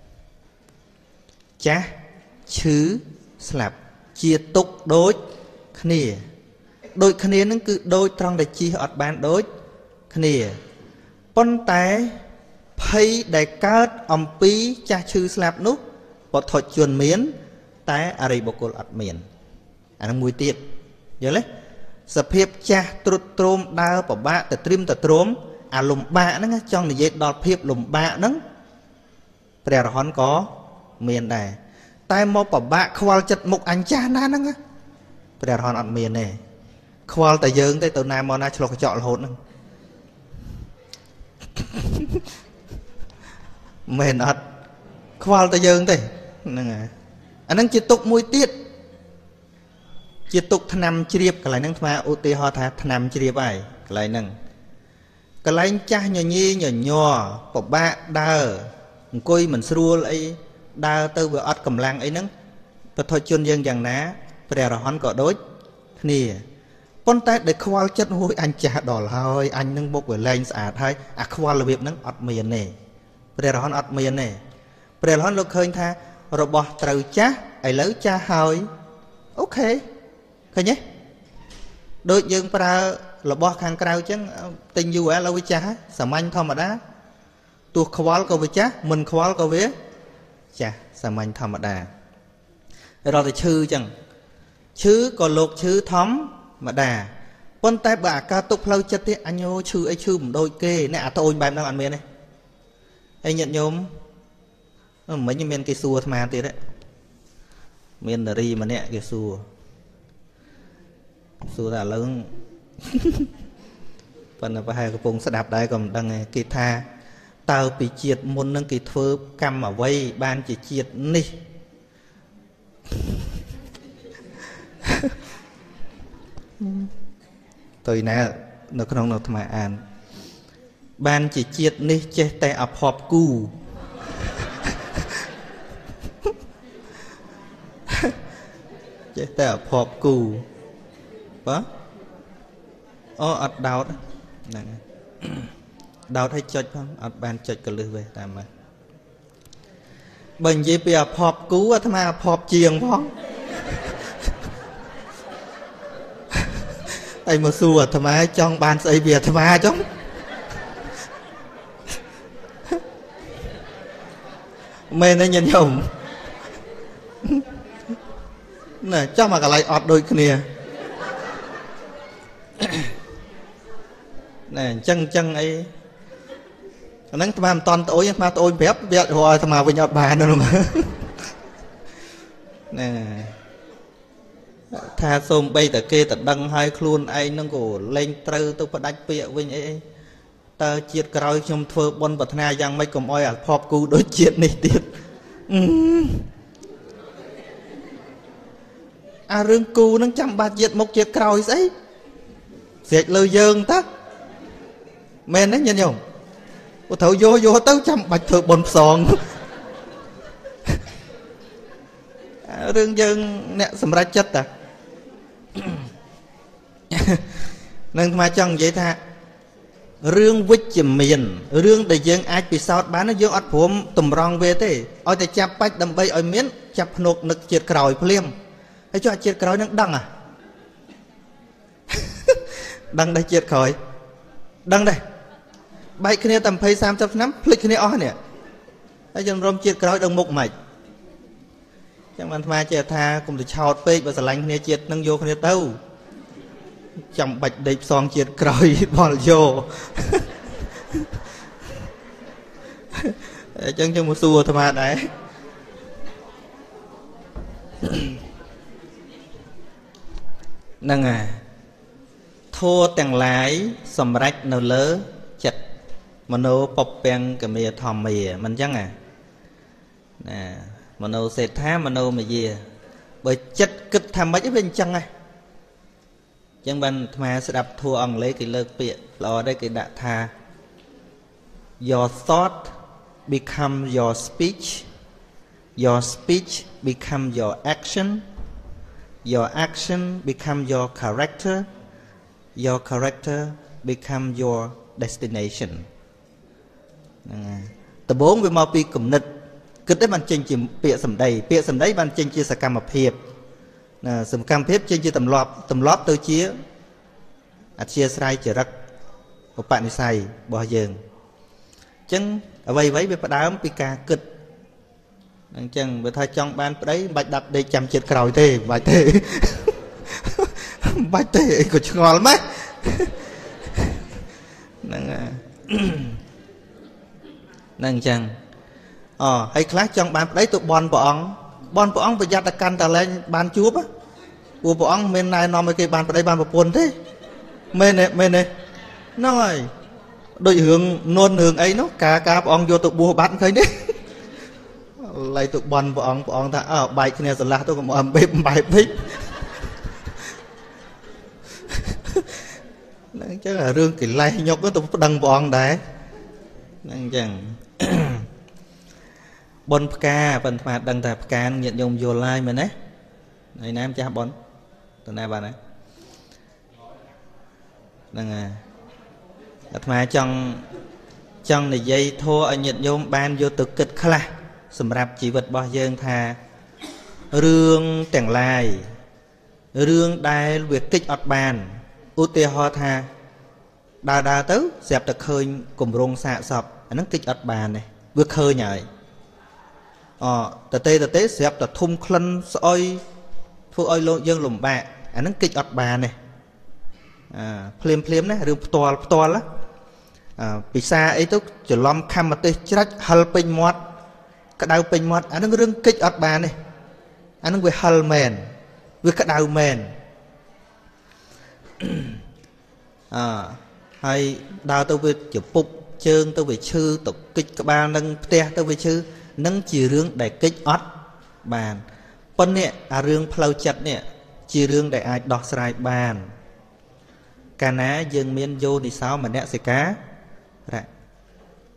ចាស់ឈឺស្លាប់ជាទុកដូចគ្នាហ្នឹងគឺដូចត្រង់តែជិះអត់បានដូចគ្នាប៉ុន្តែភ័យដែលកើតអំពីចាស់ឈឺស្លាប់នោះពុទ្ធជនមានតែអរិយបុគ្គលអត់មានអានឹងមួយទៀតយល់ទេសភាពចាស់ទ្រុឌទ្រោមដើរពិបាកទៅត្រៀមទៅទ្រាំអាលំបាកហ្នឹងចង់និយាយដល់ភាពលំបាកហ្នឹងព្រះរហន្តក៏មានដែរតែមកពិបាកខ្វល់ចិត្តមុខអញចាស់ណាហ្នឹងព្រះរហន្តអត់មានទេខ្វល់តែយើងទេទៅណាមកណាឆ្លុះកញ្ចក់រហូតហ្នឹងមែនអត់ខ្វល់តែយើងទេហ្នឹងហើយអាហ្នឹងជាទុកមួយទៀតជាទុកថ្នាំជ្រាបកន្លែងហ្នឹងស្មើឧទាហរណ៍ថាថ្នាំជ្រាបហើយកន្លែងហ្នឹងកន្លែងចាស់ញញីញញ័រពិបាកដើរអង្គុយមិនស្រួលអីដើរទៅវាអត់កម្លាំងអីហ្នឹងពុទ្ធជនយើងយ៉ាងណាព្រះរហន្តក៏ដូចគ្នាប៉ុន្តែដែលខ្វល់ចិត្តហួយអញចាស់ដល់ហើយអញនឹងមុខវាលែងស្អាតហើយអាខ្វល់របៀបហ្នឹងអត់មានទេព្រះរហន្តអត់មានទេព្រះរហន្តលោកឃើញថារបស់ត្រូវចាស់ឥឡូវចាស់ហើយអូខេឃើញទេដូចយើងប្រើរបស់ខាងក្រៅអញ្ចឹងទិញយូរឥឡូវវាចាស់សាមញ្ញធម្មតាទោះខ្វល់ក៏វាចាស់មិនខ្វល់ក៏វាចាស់សាមញ្ញធម្មតារត់តែឈឺអញ្ចឹងឈឺក៏លោកឈឺធម្មតាប៉ុន្តែបើអាការទុកផ្លូវចិត្តទេអញឈឺអីឈឺមិនដូចគេអ្នកអាត្អូនបែបហ្នឹងអត់មានទេហើយញាតិញោមមិញមានគេសួរអាត្មាទៀតមាននារីម្នាក់គេសួរថាឥឡូវប៉ុន្តែប្រហែលកំពុងស្ដាប់ដែរក៏មិនដឹងគេថាតើពីជាតិមុននឹងគេធ្វើកម្មអ្វីបានជាជាតិនេះទៅណានៅក្នុងអាត្មាអាន ban chỉ chiết ní chế tay ập họp cù chế tay ập họp cù đó ọt đau đó đau thấy chật không ọt ban chật cả lư về tạm mà bệnh gì bị ập họp cú á tham ập họp chiềng phong ai mà xua tham ai trong ban xây việt tham ai trong mê nó nhìn nhung nè cho mà cả lại ọt đôi kia nè chân ấy nắng tham toàn tối mà tôi phép biết rồi tham với nhau bà nữa mà nè tha xôm bay từ kia từ đằng hai khuôn ai nó cổ lên trâu tôi phải đánh bịa với ấy ta chiết cày trong thơ bon bật na giang mấy cầm oi à pop cu đối chiết này tiệt à rương cu nó chăm ba chiết một chiết cày ấy dệt lời dơn tắc men đấy nhân nhung cô thấu vô tới chăm bạch thợ bồn sòn rương dơn nè sầm ra chất à nên mà chẳng vậy tha rương vích chìm miền rương để dân ai bị sao bán nó dương ọt phốm tùm rong về thế ôi để chắp bách đầm bay ôi miến chắp nộp nực chiết còi phliêm hay cho chiết còi nó đăng à đăng đây chiết còi đăng đây bay cái này tầm phây sam chấp nắm phịch cái này ó nè hay cho rong chiết còi đồng mục mạch chẳng mà mà chiết tha cùng để chọt phê và sờ lanh cái này chiết nâng vô cái này tâu chăm bạch đẹp son chiết còi bỏ vô chân cho một xua thôi mà đấy nâng à thua tàng lái sầm rách nấu lỡ chặt mà nấu bọc bèn cái mì thòm mì mình chắc à nè mà nấu sệt thá mà nấu mà gì bởi chất kịch tham mấy cái bên chân à chẳng bằng mà sẽ đập thua ông lấy cái lơ bịa lo đây cái đã tha your thought become your speech become your action become your character become your destination từ bốn với mau pi cùng nịch kịch đấy bạn chênh chỉ bịa sầm đầy bạn chênh chia sạc mà phiệp sầm cam phép trên chia tầm lót tôi chia chia sai chỉ rắc một bạn đi sai bỏ dừng chân ở vây với biết đám pika kịch chân về thay trong ban đấy bạch đập để chăm chết còi thế bạch thế bạch thế của chúng ngon lắm ấy năng chân hay khác trong ban đấy tụi bon bỏ ông phải giặt ta căn ta lên ban chúa á của bỏ ông bên này nó mới cái ban đây ban buồn thế mê này nó rồi đội hướng nôn hướng ấy nó cả ông vô tụi bùa bán thấy đấy lại tụi bon bỏ ông ta ở bài kia rồi là tôi cũng ẩm bếp bài bếp chắc là rương kỳ lay nhóc nó tụi đằng bỏ ông đấy năng chẳng bon ca phần mà đăng tạp ca nhận dùng vô like mình đấy này nam cha bon từ nay bà này đăng à mà trong này dây thua ở nhận dùng ban vô tự kịch khá sầm rạp chỉ vật bao dương thà rương tẻng lai rương đai việc kích ọt bàn ưu tê ho thà đà tứ dẹp được khơi cùng rong xạ sọp nó kích ọt bàn này vừa khơi nhảy tờ tê dẹp được thum khăn soi phụ oi lộ dương lùm bạ nó kích ọt bàn này phim này rương to lá bị xa ấy tức chỉ lom khăm mà tê chết hal pin mót cái đau pin mót nó rương kích ọt bàn này nó về hal mền về cái đau mền hay đau tôi về chụp bục chương tôi về chư tục kích các bạn nâng te tôi về chư nâng chỉ rương để kích ọt bàn phân nè rương plau chặt nè chỉ rương để ai đọt sai bàn cả ná dương miên vô thì sao mà nè sẽ cá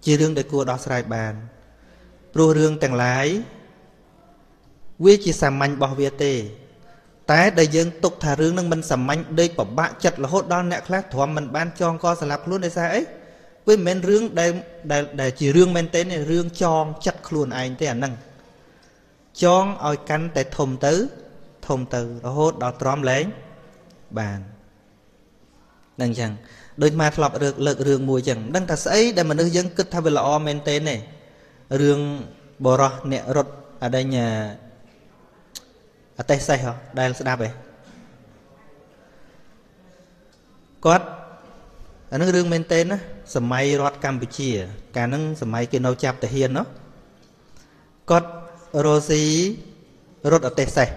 ជារឿងដែលគួរដោះស្រាយបានព្រោះរឿងទាំងឡាយវាជាសាមញ្ញរបស់វាទេតែដែលយើងទុកថារឿងនឹងមិនសាមញ្ញដេកពិបាកចិត្តរហូតដល់អ្នកខ្លះទ្រាំមិនបានចងកសម្លាប់ខ្លួនដោយសារអីវាមិនមែនរឿងដែលជារឿងមែនទេរឿងចងចិត្តខ្លួនឯងទេអាហ្នឹងចងឲ្យកាន់តែធំទៅរហូតដល់ទ្រាំលែងបាននឹងអញ្ចឹងដូចមកធ្លាប់លើករឿងមួយអញ្ចឹងដឹងថាស្អីដែលមនុស្សយើងគិតថាវាល្អមែនទេរឿងបរោះអ្នករត់អដេញអតេសេះដែលស្ដាប់ឯងគាត់អានឹងរឿងមែនទេណាសម័យរដ្ឋកម្ពុជាកាលហ្នឹងសម័យគេនៅចាប់ទាហានគាត់រស់ស៊ីរត់អតេសេះ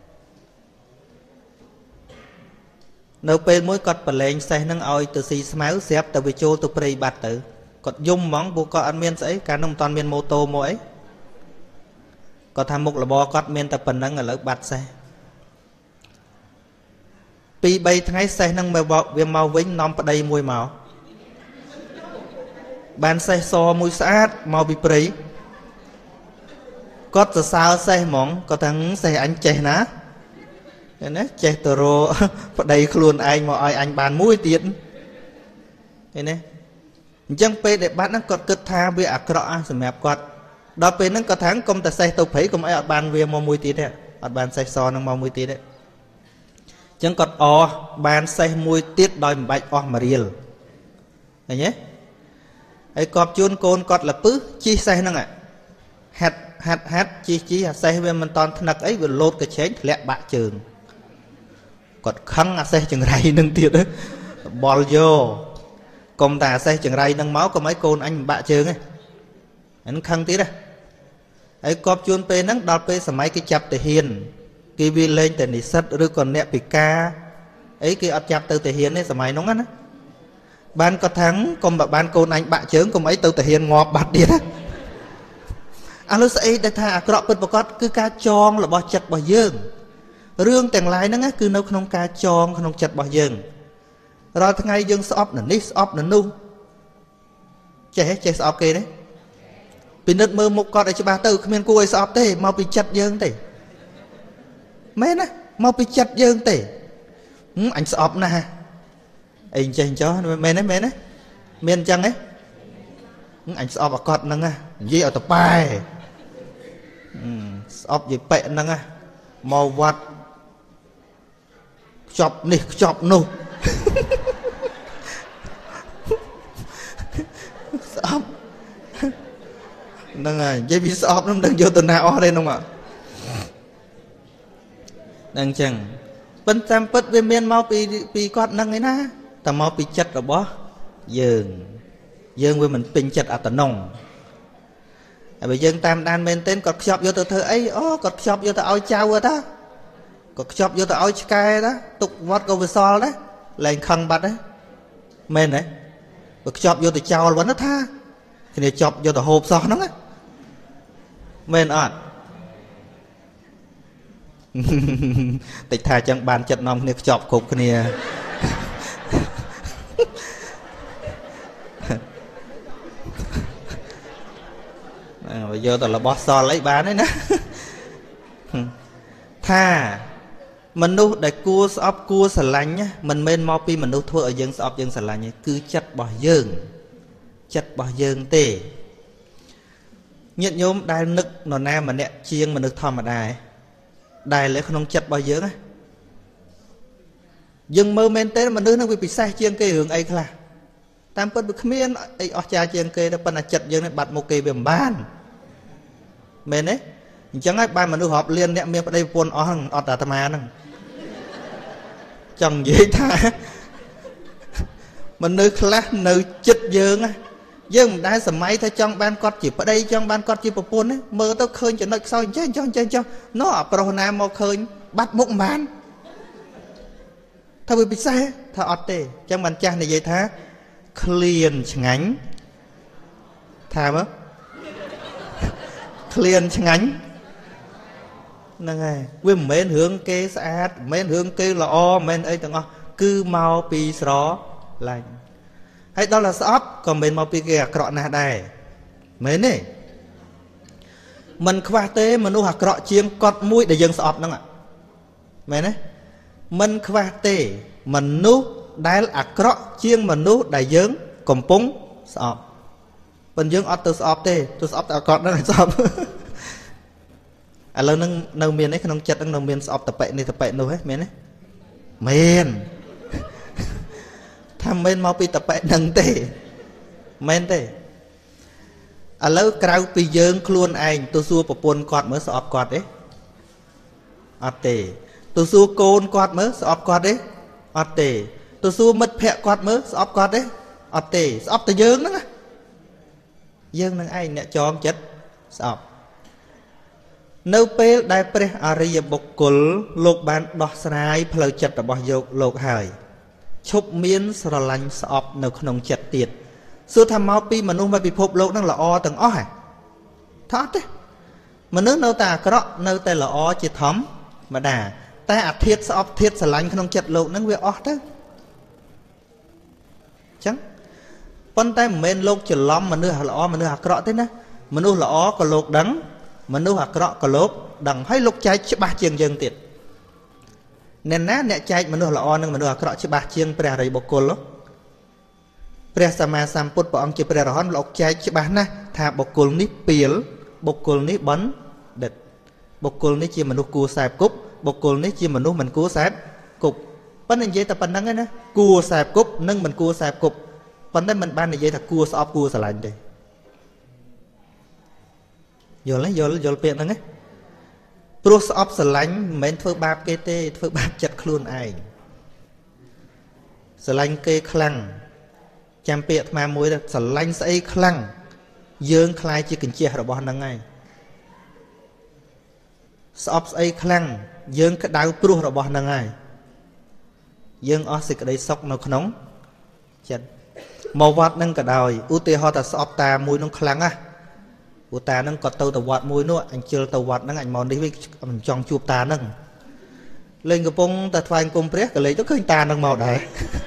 នៅពេលមួយគាត់ប្រឡែងសេះហ្នឹងឲ្យទៅស៊ីស្មៅស្រាប់តែវាចូលទៅព្រៃបាត់ទៅគាត់យំហ្មងពួកគាត់អត់មានស្អីកាលហ្នឹងមិនតាន់មានម៉ូតូមកអីគាត់ថាមុខរបរគាត់មានតែប៉ុណ្្នឹងឥឡូវបាត់សេះ2-3ថ្ងៃសេះហ្នឹងវាមកវិញនាំប្តីមួយមកបានសេះសមួយស្អាតមកពីព្រៃគាត់សរសើរសេះហ្មងគាត់ថាសេះអញចេះណាឃើញទេចេះទៅរកប្តីខ្លួនឯងមកឲ្យអញបានមួយទៀតឃើញទេអញ្ចឹងពេលដែលបាត់ហ្នឹងគាត់គិតថាវាអាក្រក់សម្រាប់គាត់ដល់ពេលហ្នឹងគាត់ថាកុំតែសេះទៅព្រៃកុំអីអត់បានវាមកមួយទៀតទេអត់បានសេះសហ្នឹងមកមួយទៀតទេអញ្ចឹងគាត់បានសេះមួយទៀតដោយមិនបាច់អស់មួយរៀលឃើញទេហើយកប់ជួនកូនគាត់លពឹសជីសេះហ្នឹងហាត់ជីអាសេះវាមិនតន់ថ្នឹកអីវាលោតកញ្ឆេងធ្លាក់បាក់ជើងគាត់ខឹងអាសេះចង្រៃនឹងទៀតបល់យកកុំតែអាសេះចង្រៃនឹងមកកុំឲ្យកូនអញបាក់ជើងទេអានឹងខឹងទៀតហើយកប់ជួនពេលហ្នឹងដល់ពេលសម័យគេចាប់ទាហានគេវាលេងតែនិស្សិតឬក៏អ្នកពិការអីគេអត់ចាប់ទៅទាហានទេសម័យហ្នឹងណាបានគាត់ថាកុំបានកូនអញបាក់ជើងកុំអីទៅទាហានងាប់បាត់ទៀតអានោះស្អីដែលថាអាក្រក់ពិតប្រាកដគឺការចងរបស់ចិត្តរបស់យើងរឿងទាំងឡាយហ្នឹងគឺនៅក្នុងការចងក្នុងចិត្តរបស់យើងរាល់ថ្ងៃយើងស្អប់នៅនេះស្អប់នៅនោះចេះស្អប់គេទេពិនិត្យមើលមុខគាត់ឲ្យច្បាស់ទៅគ្មានគួរឲ្យស្អប់ទេមកពីចិត្តយើងទេមែនណាមកពីចិត្តយើងទេអញស្អប់ណាស់អីចេះចោះមែនទេមានអញ្ចឹងទេអញស្អប់អាកត់ហ្នឹងនិយាយឲ្យតប៉ែស្អប់យាយប៉ែហ្នឹងមកវត្តខ្ចប់នេះខ្ចប់នោះស្អប់ហ្នឹងហើយនិយាយពីស្អប់ហ្នឹងមិនដឹងយកទៅណាអស់ទេហ្នឹងហ្នឹងអញ្ចឹងប៉ុន្តែពិតវាមានមកពីគាត់ហ្នឹងឯណាតែមកពីចិត្តរបស់យើងវាមិនពេញចិត្តអត្តនងហើយបើយើងតាមដានមែនទែនគាត់ខ្ចប់យកទៅធ្វើអីគាត់ខ្ចប់យកទៅឲ្យចៅតាគាត់ខ្ចប់យកទៅឲ្យឆ្កែតាទុកវត្តក៏វាសល់ដែរលែងខឹងបាត់ដែរមែនទេបើខ្ចប់យកទៅចោលវិញថាគ្នាចប់យកទៅហូបសោះហ្នឹងមែនអត់តិចថាចឹងបានចិត្តនាំគ្នាខ្ចប់គ្រប់គ្នាយកទៅរបស់សល់អីបានទេណាថាមនុស្សដែលគួរស្អប់គួរស្រឡាញ់មិនមែនមកពីមនុស្សធ្វើឲ្យយើងស្អប់យើងស្រឡាញ់ទេគឺចិត្តរបស់យើងទេញាតិញោមដែលនឹកនរណាម្នាក់ជាងមនុស្សធម្មតាដែលនៅក្នុងចិត្តរបស់យើងមើលមែនទេមនុស្សនឹងវាពិសេសជាងគេរឿងអីខ្លះតាមពិតវាគ្មានអីអស្ចារ្យជាងគេទេប៉ុន្តែចិត្តយើងនេះបាត់មុខគេវាមិនបានមែនទេអញ្ចឹងហើយបានមនុស្សរាប់លានអ្នកមានប្តីប្រពន្ធអស់ហ្នឹងអត់អាត្មាហ្នឹងចង់និយាយថាមនុស្សខ្លះនៅចិត្តយើងមិនដែលសម័យថាចង់បានគាត់ជាប្តីចង់បានគាត់ជាប្រពន្ធមើលទៅឃើញចំណុចខ្សោយចេះនោះអាប្រុសណាមកឃើញបាត់មុខមិនបានថាវាពិសេសថាអត់ទេអញ្ចឹងបានចាស់និយាយថាឃ្លានឆ្ងាញ់ថាមើលឃ្លានឆ្ងាញ់ហ្នឹងហើយវាមិនមែនរឿងគេស្អាតមិនមែនរឿងគេល្អមិនមែនអីទាំងអស់គឺមកពីស្រឡាញ់ហហើយដល់តែស្អប់ក៏មិនមកពីគេអាក្រក់ណាស់ដែរមែនទេមិនខ្វះទេមនុស្សអាក្រក់ជាងកត់មួយដែលយើងស្អប់ហ្នឹងមែនទេមិនខ្វះទេមនុស្សដែលអាក្រក់ជាងមនុស្សដែលយើងកំពុងស្អប់ប៉ុន្តែយើងអត់ទៅស្អប់ទេទៅស្អប់តែអាក្រក់ហ្នឹងឲ្យស្អប់ឥឡូវហ្នឹងនៅមានទេក្នុងចិត្តហ្នឹងនៅមានស្អប់តប៉ិនេះតប៉ិនោះហ៎មែនទេមែនថាមិនមកពីតប៉ិហ្នឹងទេមែនទេឥឡូវក្រៅពីយើងខ្លួនឯងទៅសួរប្រពន្ធគាត់មើលស្អប់គាត់ទេអត់ទេទៅសួរកូនគាត់មើលស្អប់គាត់ទេអត់ទេទៅសួរមិត្តភក្តិគាត់មើលស្អប់គាត់ទេអត់ទេស្អប់តែយើងហ្នឹងយើងនឹងឯងអ្នកចងចិត្តស្អប់នៅពេលដែលព្រះអរិយបុគ្គលលោកបានដោះស្រាយផ្លូវចិត្តរបស់លោកហើយឈប់មានស្រឡាញ់ស្អប់នៅក្នុងចិត្តទៀតសួរថាមកពីមនុស្សមកពិភពលោកហ្នឹងល្អទាំងអស់ហ៎ថាអត់ទេមនុស្សនៅតែអាក្រក់នៅតែល្អជាធម្មតាតែអាធាតស្អប់ធាតស្រឡាញ់ក្នុងចិត្តលោកហ្នឹងវាអស់ទៅអញ្ចឹងប៉ុន្តែមិនមែនលោកច្រឡំមនុស្សល្អមនុស្សអាក្រក់ទេណាមនុស្សល្អក៏លោកដឹងមនុស្សអាក្រក់ក៏លោកដឹងហើយលោកចែកច្បាស់ជាងយើងទៀតអ្នកណាអ្នកចែកមនុស្សល្អនិងមនុស្សអាក្រក់ច្បាស់ជាងព្រះរិយបុគ្គលព្រះសម្មាសម្ពុទ្ធព្រះអង្គជាព្រះរហន្តលោកចែកច្បាស់ណាស់ថាបុគ្គលនេះពាលបុគ្គលនេះបណ្ឌិតបុគ្គលនេះជាមនុស្សគួរសែបគប់បុគ្គលនេះជាមនុស្សមិនគួរសែបគប់ប៉ុន្តែនិយាយតែប៉ុណ្្នឹងឯណាគួរសែបគប់និងមិនគួរសែបគប់ប៉ុន្តែមិនបាននិយាយថាគួរស្អប់គួរស្រឡាញ់ទេយល់ទេយល់ពាក្យហ្នឹងទេព្រោះស្អប់ស្រឡាញ់មិនមែនធ្វើបាបគេទេធ្វើបាបចិត្តខ្លួនឯងស្រឡាញ់គេខ្លាំងចាំពាក្យអាត្មាមួយទៅស្រឡាញ់ស្អីខ្លាំងយើងខ្លាយជាកញ្ចេះរបស់ហ្នឹងហើយស្អប់ស្អីខ្លាំងយើងក្តៅព្រោះរបស់ហ្នឹងហើយយើងអស់សេចក្តីសុខនៅក្នុងចិត្តមកវត្តហ្នឹងក៏ដោយឧទាហរណ៍ថាស្អប់តាមួយហ្នឹងខ្លាំងណាស់ឧតាហ្នឹងក៏ទៅវត្តមួយនោះអញ្ជើញទៅវត្តហ្នឹងអញមកនេះវិញមិនចង់ជួបតាហ្នឹងលេងកំពុងតែថ្វាយគុំព្រះក៏លេងទៅឃើញតាហ្នឹងមកដែរ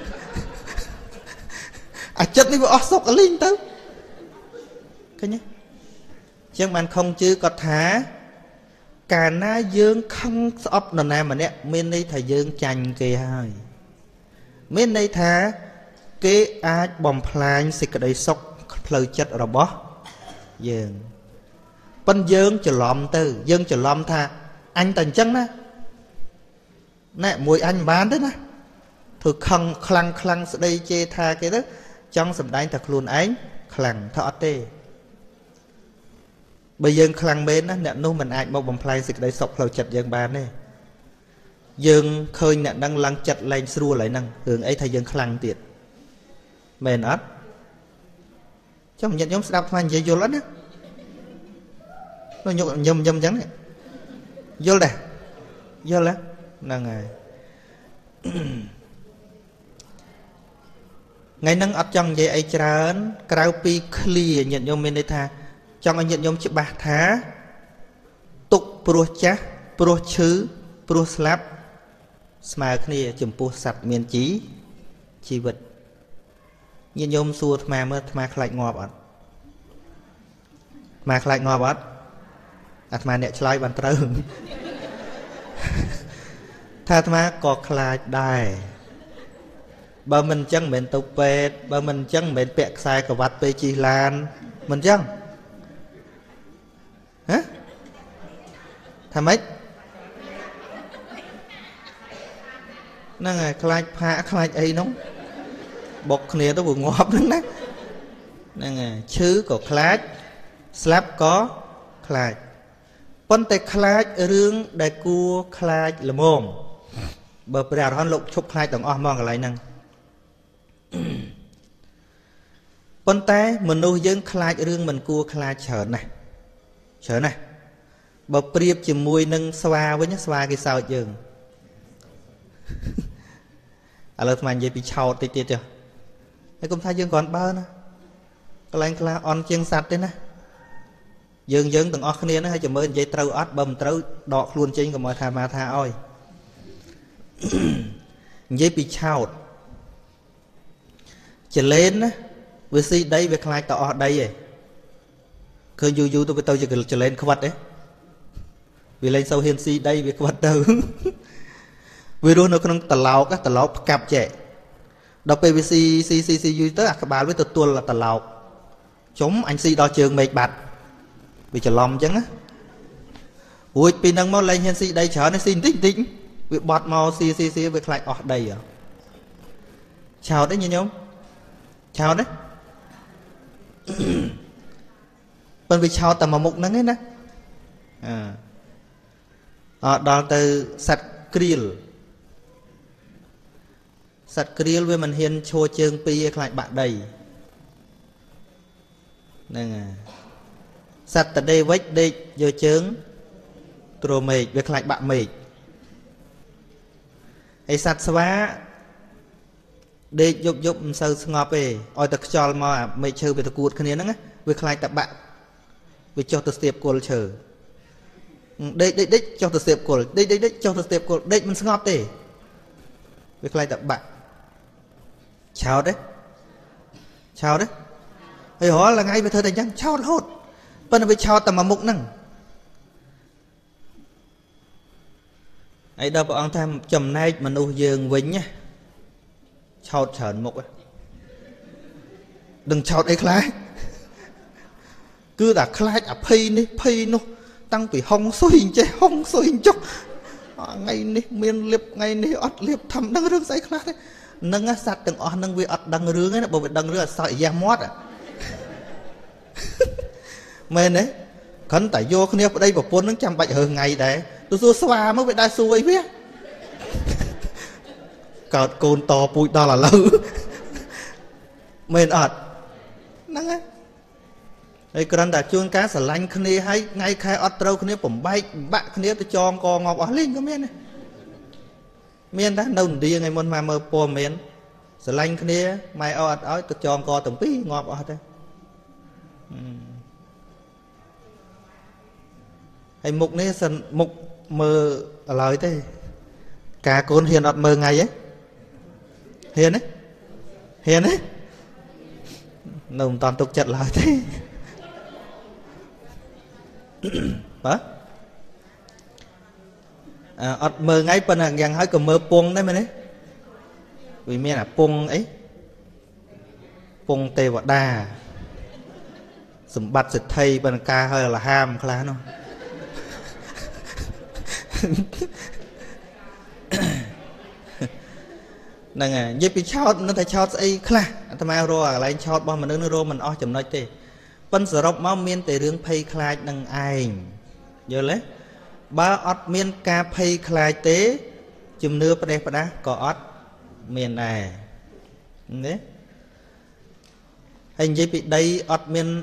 អាចិត្តនេះវាអស់សុខលេងទៅឃើញទេអញ្ចឹងបានខុងជឺគាត់ថាកាលណាយើងខឹងស្អប់នរណាម្នាក់មានន័យថាយើងចាញ់គេហើយមានន័យថាគេអាចបំផ្លាញសេចក្តីសុខផ្លូវចិត្តរបស់យើងប៉ុន្តែយើងច្រឡំទៅយើងច្រឡំថាអញតែអញ្ចឹងណាណែមួយអញមិនបានទេណាធ្វើខឹងខ្លាំងស្ដីជេរថាគេទៅចង់សម្ដែងតែខ្លួនឯងខ្លាំងថាអត់ទេបើយើងខ្លាំងមែនណាអ្នកនោះមិនអាចមកបំផ្លាញសេចក្តីសុខផ្លូវចិត្តយើងបានទេយើងឃើញអ្នកនឹងឡើងចិត្តលែងស្រួលហើយហ្នឹងរឿងអីថាយើងខ្លាំងទៀតមែនអត់ចុះញាតិញោមស្ដាប់ថ្មនិយាយយល់អត់ណានោះញឹមអញ្ចឹងយល់ដែរយល់ហ្នឹងហើយថ្ងៃហ្នឹងអត់ចង់និយាយអីច្រើនក្រៅពីឃ្លាញាតិញោមមានន័យថាចង់ឲ្យញាតិញោមច្បាស់ថាទុកព្រោះចាស់ព្រោះឈឺព្រោះស្លាប់ស្មើគ្នាចំពោះសត្វមានជីវិតញាតិញោមសួរអាត្មាមើលអាត្មាខ្លាចងាប់អត់អាត្មាខ្លាចងាប់អត់អាត្មាអ្នកឆ្លើយបានត្រូវថាអាត្មាក៏ខ្លាចដែរបើមិនអញ្ចឹងមិនមែនទៅពេទ្យបើមិនអញ្ចឹងមិនមែនពាក់ខ្សែក្រវ៉ាត់ពេលជិះឡានមិនអញ្ចឹងហ៎ថាម៉េចហ្នឹងហើយខ្លាចផាកខ្លាចអីនោះបុកគ្នាទៅវាងាប់ហ្នឹងណាហ្នឹងហើយឈឺក៏ខ្លាចស្លាប់ក៏ខ្លាចប៉ុន្តែខ្លាចរឿងដែលគួរខ្លាចល្មមបើព្រះអរហន្តលោកឈប់ខ្លាចទាំងអស់មកកន្លែងហ្នឹងប៉ុន្តែមនុស្សយើងខ្លាចរឿងមិនគួរខ្លាចច្រើនណាស់បើប្រៀបជាមួយនឹងស្វាវិញស្វាគេសើចយើងឥឡូវស្មាននិយាយពីឆោតតិចទៀតចុះហើយកុំថាយើងគ្រាន់បើណាកន្លែងខ្លះអន់ជាងសัตว์ទេណាយើងទាំងអស់គ្នាហ្នឹងហើយចាំមើលនិយាយត្រូវអត់បើមិនត្រូវដកខ្លួនចេញកុំឲ្យថាមកថាអោយនិយាយពីឆោតចលែនណាវាស៊ីដីវាខ្លាចទៅអស់ដីឯងឃើញយូរទៅវាទៅជាចលែនខ្វិតឯងវាលែងសូវហ៊ានស៊ីដីវាខ្វិតទៅវារស់នៅក្នុងត្រឡោកផ្កាប់ចែកដល់ពេលវាស៊ីយូរទៅអាក្បាលវាទទួលត្រឡោកជុំអញស៊ីដល់ជើងមេឃបាត់វាច្រឡំអញ្ចឹងណារួចពីហ្នឹងមកលែងហ៊ានស៊ីដីច្រើនស៊ីបន្តិចវាបត់មកស៊ីវាខ្លាចអស់ដីឆោតទេញោមឆោតទេប៉ុន្តែវាឆោតតែមួយមុខហ្នឹងឯណាដល់ទៅសត្វក្រៀលវាមិនហ៊ានឈរជើងពីរឯខ្លាចបាក់ដីហ្នឹងហើយសត្វតដេវិចដេកយកជើងទ្រមេឃវាខ្លាចបាក់មេឃហើយសត្វស្វាដេកយប់មិនសូវស្ងប់ទេឲ្យតែខ្យល់មកអាមេឃឈើវាតគួតគ្នាហ្នឹងវាខ្លាចតែបាក់វាចុះទៅស្ទាបគល់ឈើដេកចុះទៅស្ទាបគល់ដេកចុះទៅស្ទាបគល់ដេកមិនស្ងប់ទេវាខ្លាចតែបាក់ឆោតទេហើយរាល់ថ្ងៃវាធ្វើតែអញ្ចឹងឆោតរហូតប៉ុន្តែវាឆោតតែមួយមុខហ្នឹងហើយដល់ព្រះអង្គថាចំណែកមនុស្សយើងវិញណាឆោតច្រើនមុខដឹងឆោតអីខ្លាចគឺតែខ្លាចអភ័យនេះភ័យនោះតាំងពីហុងស៊ុយអញ្ចេះហុងស៊ុយអញ្ចុះថ្ងៃនេះមានលៀបថ្ងៃនេះអត់លៀបធំដឹងរឿងស្អីខ្លះទេនឹងសត្វទាំងអស់ហ្នឹងវាអត់ដឹងរឿងទេណាបើវាដឹងរឿងអត់សោះអាយ៉ាស់មាត់មែនទេគ្រាន់តែយកគ្នាប្តីប្រពន្ធហ្នឹងចាំបាច់រើសថ្ងៃដែរទៅសួរស្វាមកវាដែរសួរអីវាកើតកូនតពូជដល់ឥឡូវមែនអត់ហ្នឹងហើយគ្រាន់តែជួនកាលស្រឡាញ់គ្នាហើយថ្ងៃខែអត់ត្រូវគ្នាបំបែកបាក់គ្នាទៅចងកងាប់អស់លេងក៏មានដែរមានដែរនៅឥណ្ឌាថ្ងៃមុនមកមើលព័ត៌មានស្រឡាញ់គ្នាម៉ែអត់ឲ្យទៅចងកទាំងពីរងាប់អស់ទៅហើយមុខនេះសិនមុខមើលឥឡូវទេការកូនហ៊ានអត់មើលថ្ងៃទេហ៊ានទេនៅមិនតាន់ទុកចិត្តឡើយទេបាទអត់មើលថ្ងៃប៉ុន្តែយ៉ាងហើយក៏មើលពងដែរមែនទេវាមានអាពងអីពងទេវតាសម្បត្តិសិទ្ធិបណ្ឌការហើយលហាមខ្លះនោះហ្នឹងហើយនិយាយពីឆោតនៅតែឆោតស្អីខ្លះអាត្មារកកន្លែងឆោតរបស់មនុស្សនឹងរកមិនអស់ចំណុចទេប៉ុន្តែសរុបមកមានតែរឿងភ័យខ្លាចនឹងឯងយល់ទេបើអត់មានការភ័យខ្លាចទេជំនឿផ្ដេសផ្ដាសក៏អត់មានដែរណាហើយនិយាយពីដីអត់មាន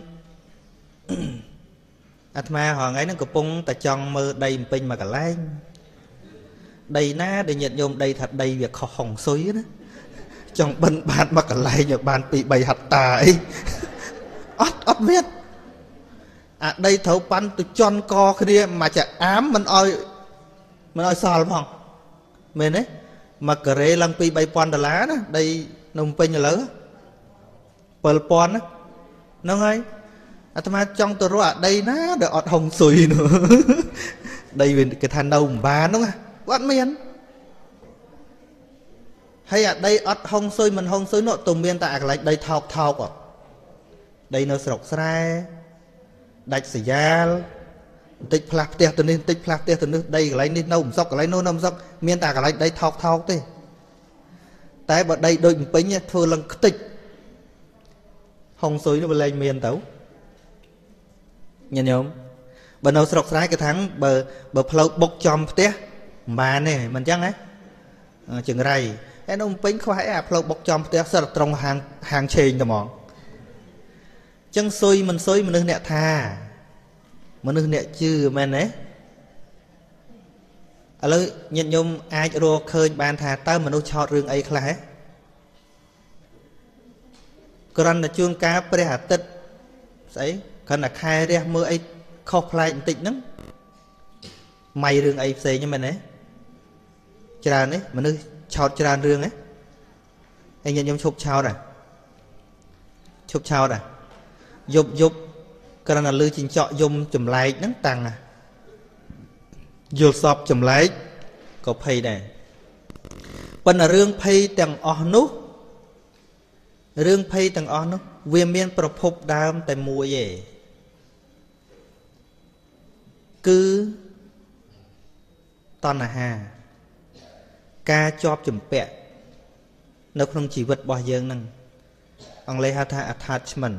អាត្មាហងៃហ្នឹងកំពុងតែចង់មើលដីពេញមកកន្លែងដីណាដែលញាតិញោមដីថាដីវាខុសហុងស៊ុយណាចង់បិណ្ឌបាតមកកន្លែងឲ្យបាន2 3ហត្តាអីអត់មានអាដីត្រូវប៉ាន់ទៅជន់កគ្នាមកចាអាមមិនឲ្យសល់ផងមែនទេមកការ៉េឡើង2 3,000 ដុល្លារណាដីនៅពេញឥឡូវ7,000ណាហ្នឹងហើយអាត្មាចង់ទៅរកអាដីណាដែលអត់ហុងស៊ុយនោះដីវាគេថានៅមិនបានហ្នឹងអត់មានហើយអាដីអត់ហុងស៊ុយមិនហុងស៊ុយនោះទៅមានតែអាកន្លែងដីថោកដីនៅស្រុកស្រែដាច់ស្រយាលបន្តិចផ្លាស់ផ្ទះទៅនេះបន្តិចផ្លាស់ផ្ទះទៅនេះដីកន្លែងនេះនៅមិនសុកកន្លែងនោះនៅមិនសុកមានតែកន្លែងដីថោកទេតែបើដីដូចពេញធ្វើឡើងខ្ទេចហុងស៊ុយនោះវាលែងមានទៅញាតិញោមបើនៅស្រុកស្រែគេថាបើផ្លូវបុកចំផ្ទះមិនបានទេមិនអញ្ចឹងហ៎ចង្រៃហើយនៅពេញខ្វះអីអាផ្លូវបុកចំផ្ទះសិតត្រង់ហាងឆេងតែហ្មងចឹងស៊ុយមិនស៊ុយមនុស្សអ្នកថាមនុស្សអ្នកជឿមែនទេឥឡូវញាតិញោមអាចរកឃើញបានថាតើមនុស្សឆោតរឿងអីខ្លះហ៎គ្រាន់តែជួនកាលព្រះអាទិត្យស្អីគ្រាន់តែខែរះមើលអីខុសប្លែកបន្តិចហ្នឹងម៉ៃរឿងអីផ្សេងហ្នឹងមែនទេច្រើនទេមនុស្សឆោតច្រើនរឿងហ៎ហើយញាតិញោមឈប់ឆោត chụp chào đã dục dục cái là lư chính trọ dùng chùm lại nắng tăng à dù sọp chùm lại có pay này vẫn là rương pay tầng o nút rương pay tầng o nút viêm miênประพบđam tại mùa về cứ toàn là hà ca cho chùm pẹ nó không chỉ vật bỏ dương năng ông lấy hạ tha attachment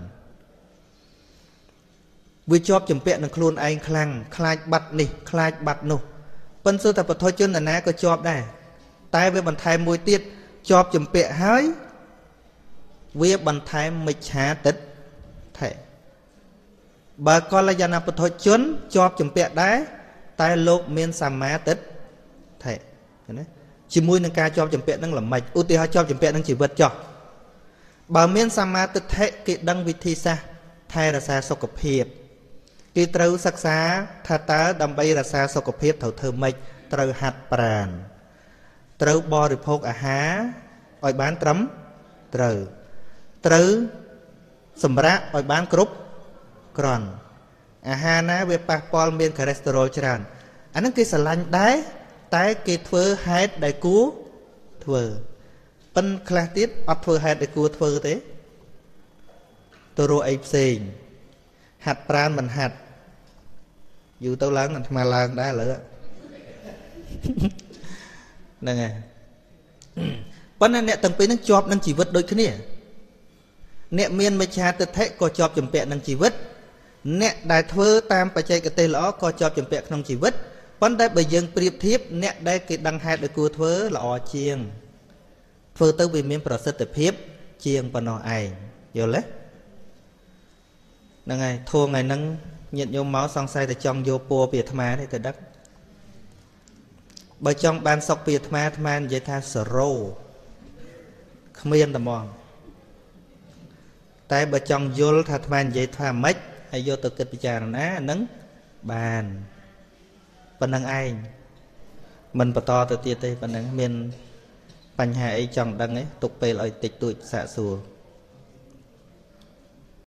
vì cho chùm pẹ nó luôn anh khăn khai bạch nì khai bạch nụ phân sư tập thôi chân là ná có cho đây tay với bàn tay môi tiết cho chùm pẹ hái với bàn tay mịch há tích thể bà con là dân thôi chân cho chùm pẹ đá tay lột miên xà má tích thể chỉ mùi nâng ca cho chùm pẹ nâng là mạch ưu tiên cho chùm pẹ nâng chỉ vật cho bà miên xà má tích thể kị đăng vị thi xa thay là xa sốc cập hiệp kị trâu sắc xá tha tá đâm bay là xa sốc cập hiệp thầu thơ mạch trâu hạt bàn trâu bò rì phốc à há ôi bán trấm trâu trâu xâm rác ôi bán cúp còn à há ná về bạc bò miên cholesterol tràn anh nâng kì xà lanh đáy tái kì thơ hết đại cú thơ phân khá tiết ấp thơ hết đại cú thơ thế tôi rồi ấy xình hạt pran mình hạt dù tao lớn mà lớn đã lỡ nè nghe vấn đề nè tầng pin nó chọp năng chỉ vật đôi cái này nè miên mấy cha tự thế có chọp chấm pẹ năng chỉ vật nè đại thơ tam phải chạy cái tên lõ có chọp chấm pẹ năng chỉ vật vấn đề bây giờ priệp thiếp nè đây cái đăng hạt được cua thơ là o chiêng thơ tới vì miên process tập hiếp chiêng và nó ai vô lấy nè ngày thua ngày nâng nhận vô máu xong say thì trong vô po biệt ma đấy từ đất bởi trong ban sọc biệt ma vậy tha sờ rô không yên tầm mòn tại bởi trong vô tha tham vậy tha mách hay vô từ kịch bị trà ná nâng bàn và nâng ai mình bà to từ tia tê và nâng miền bánh hạ ấy trong đăng ấy tục bê lợi tịch tụi xạ xùa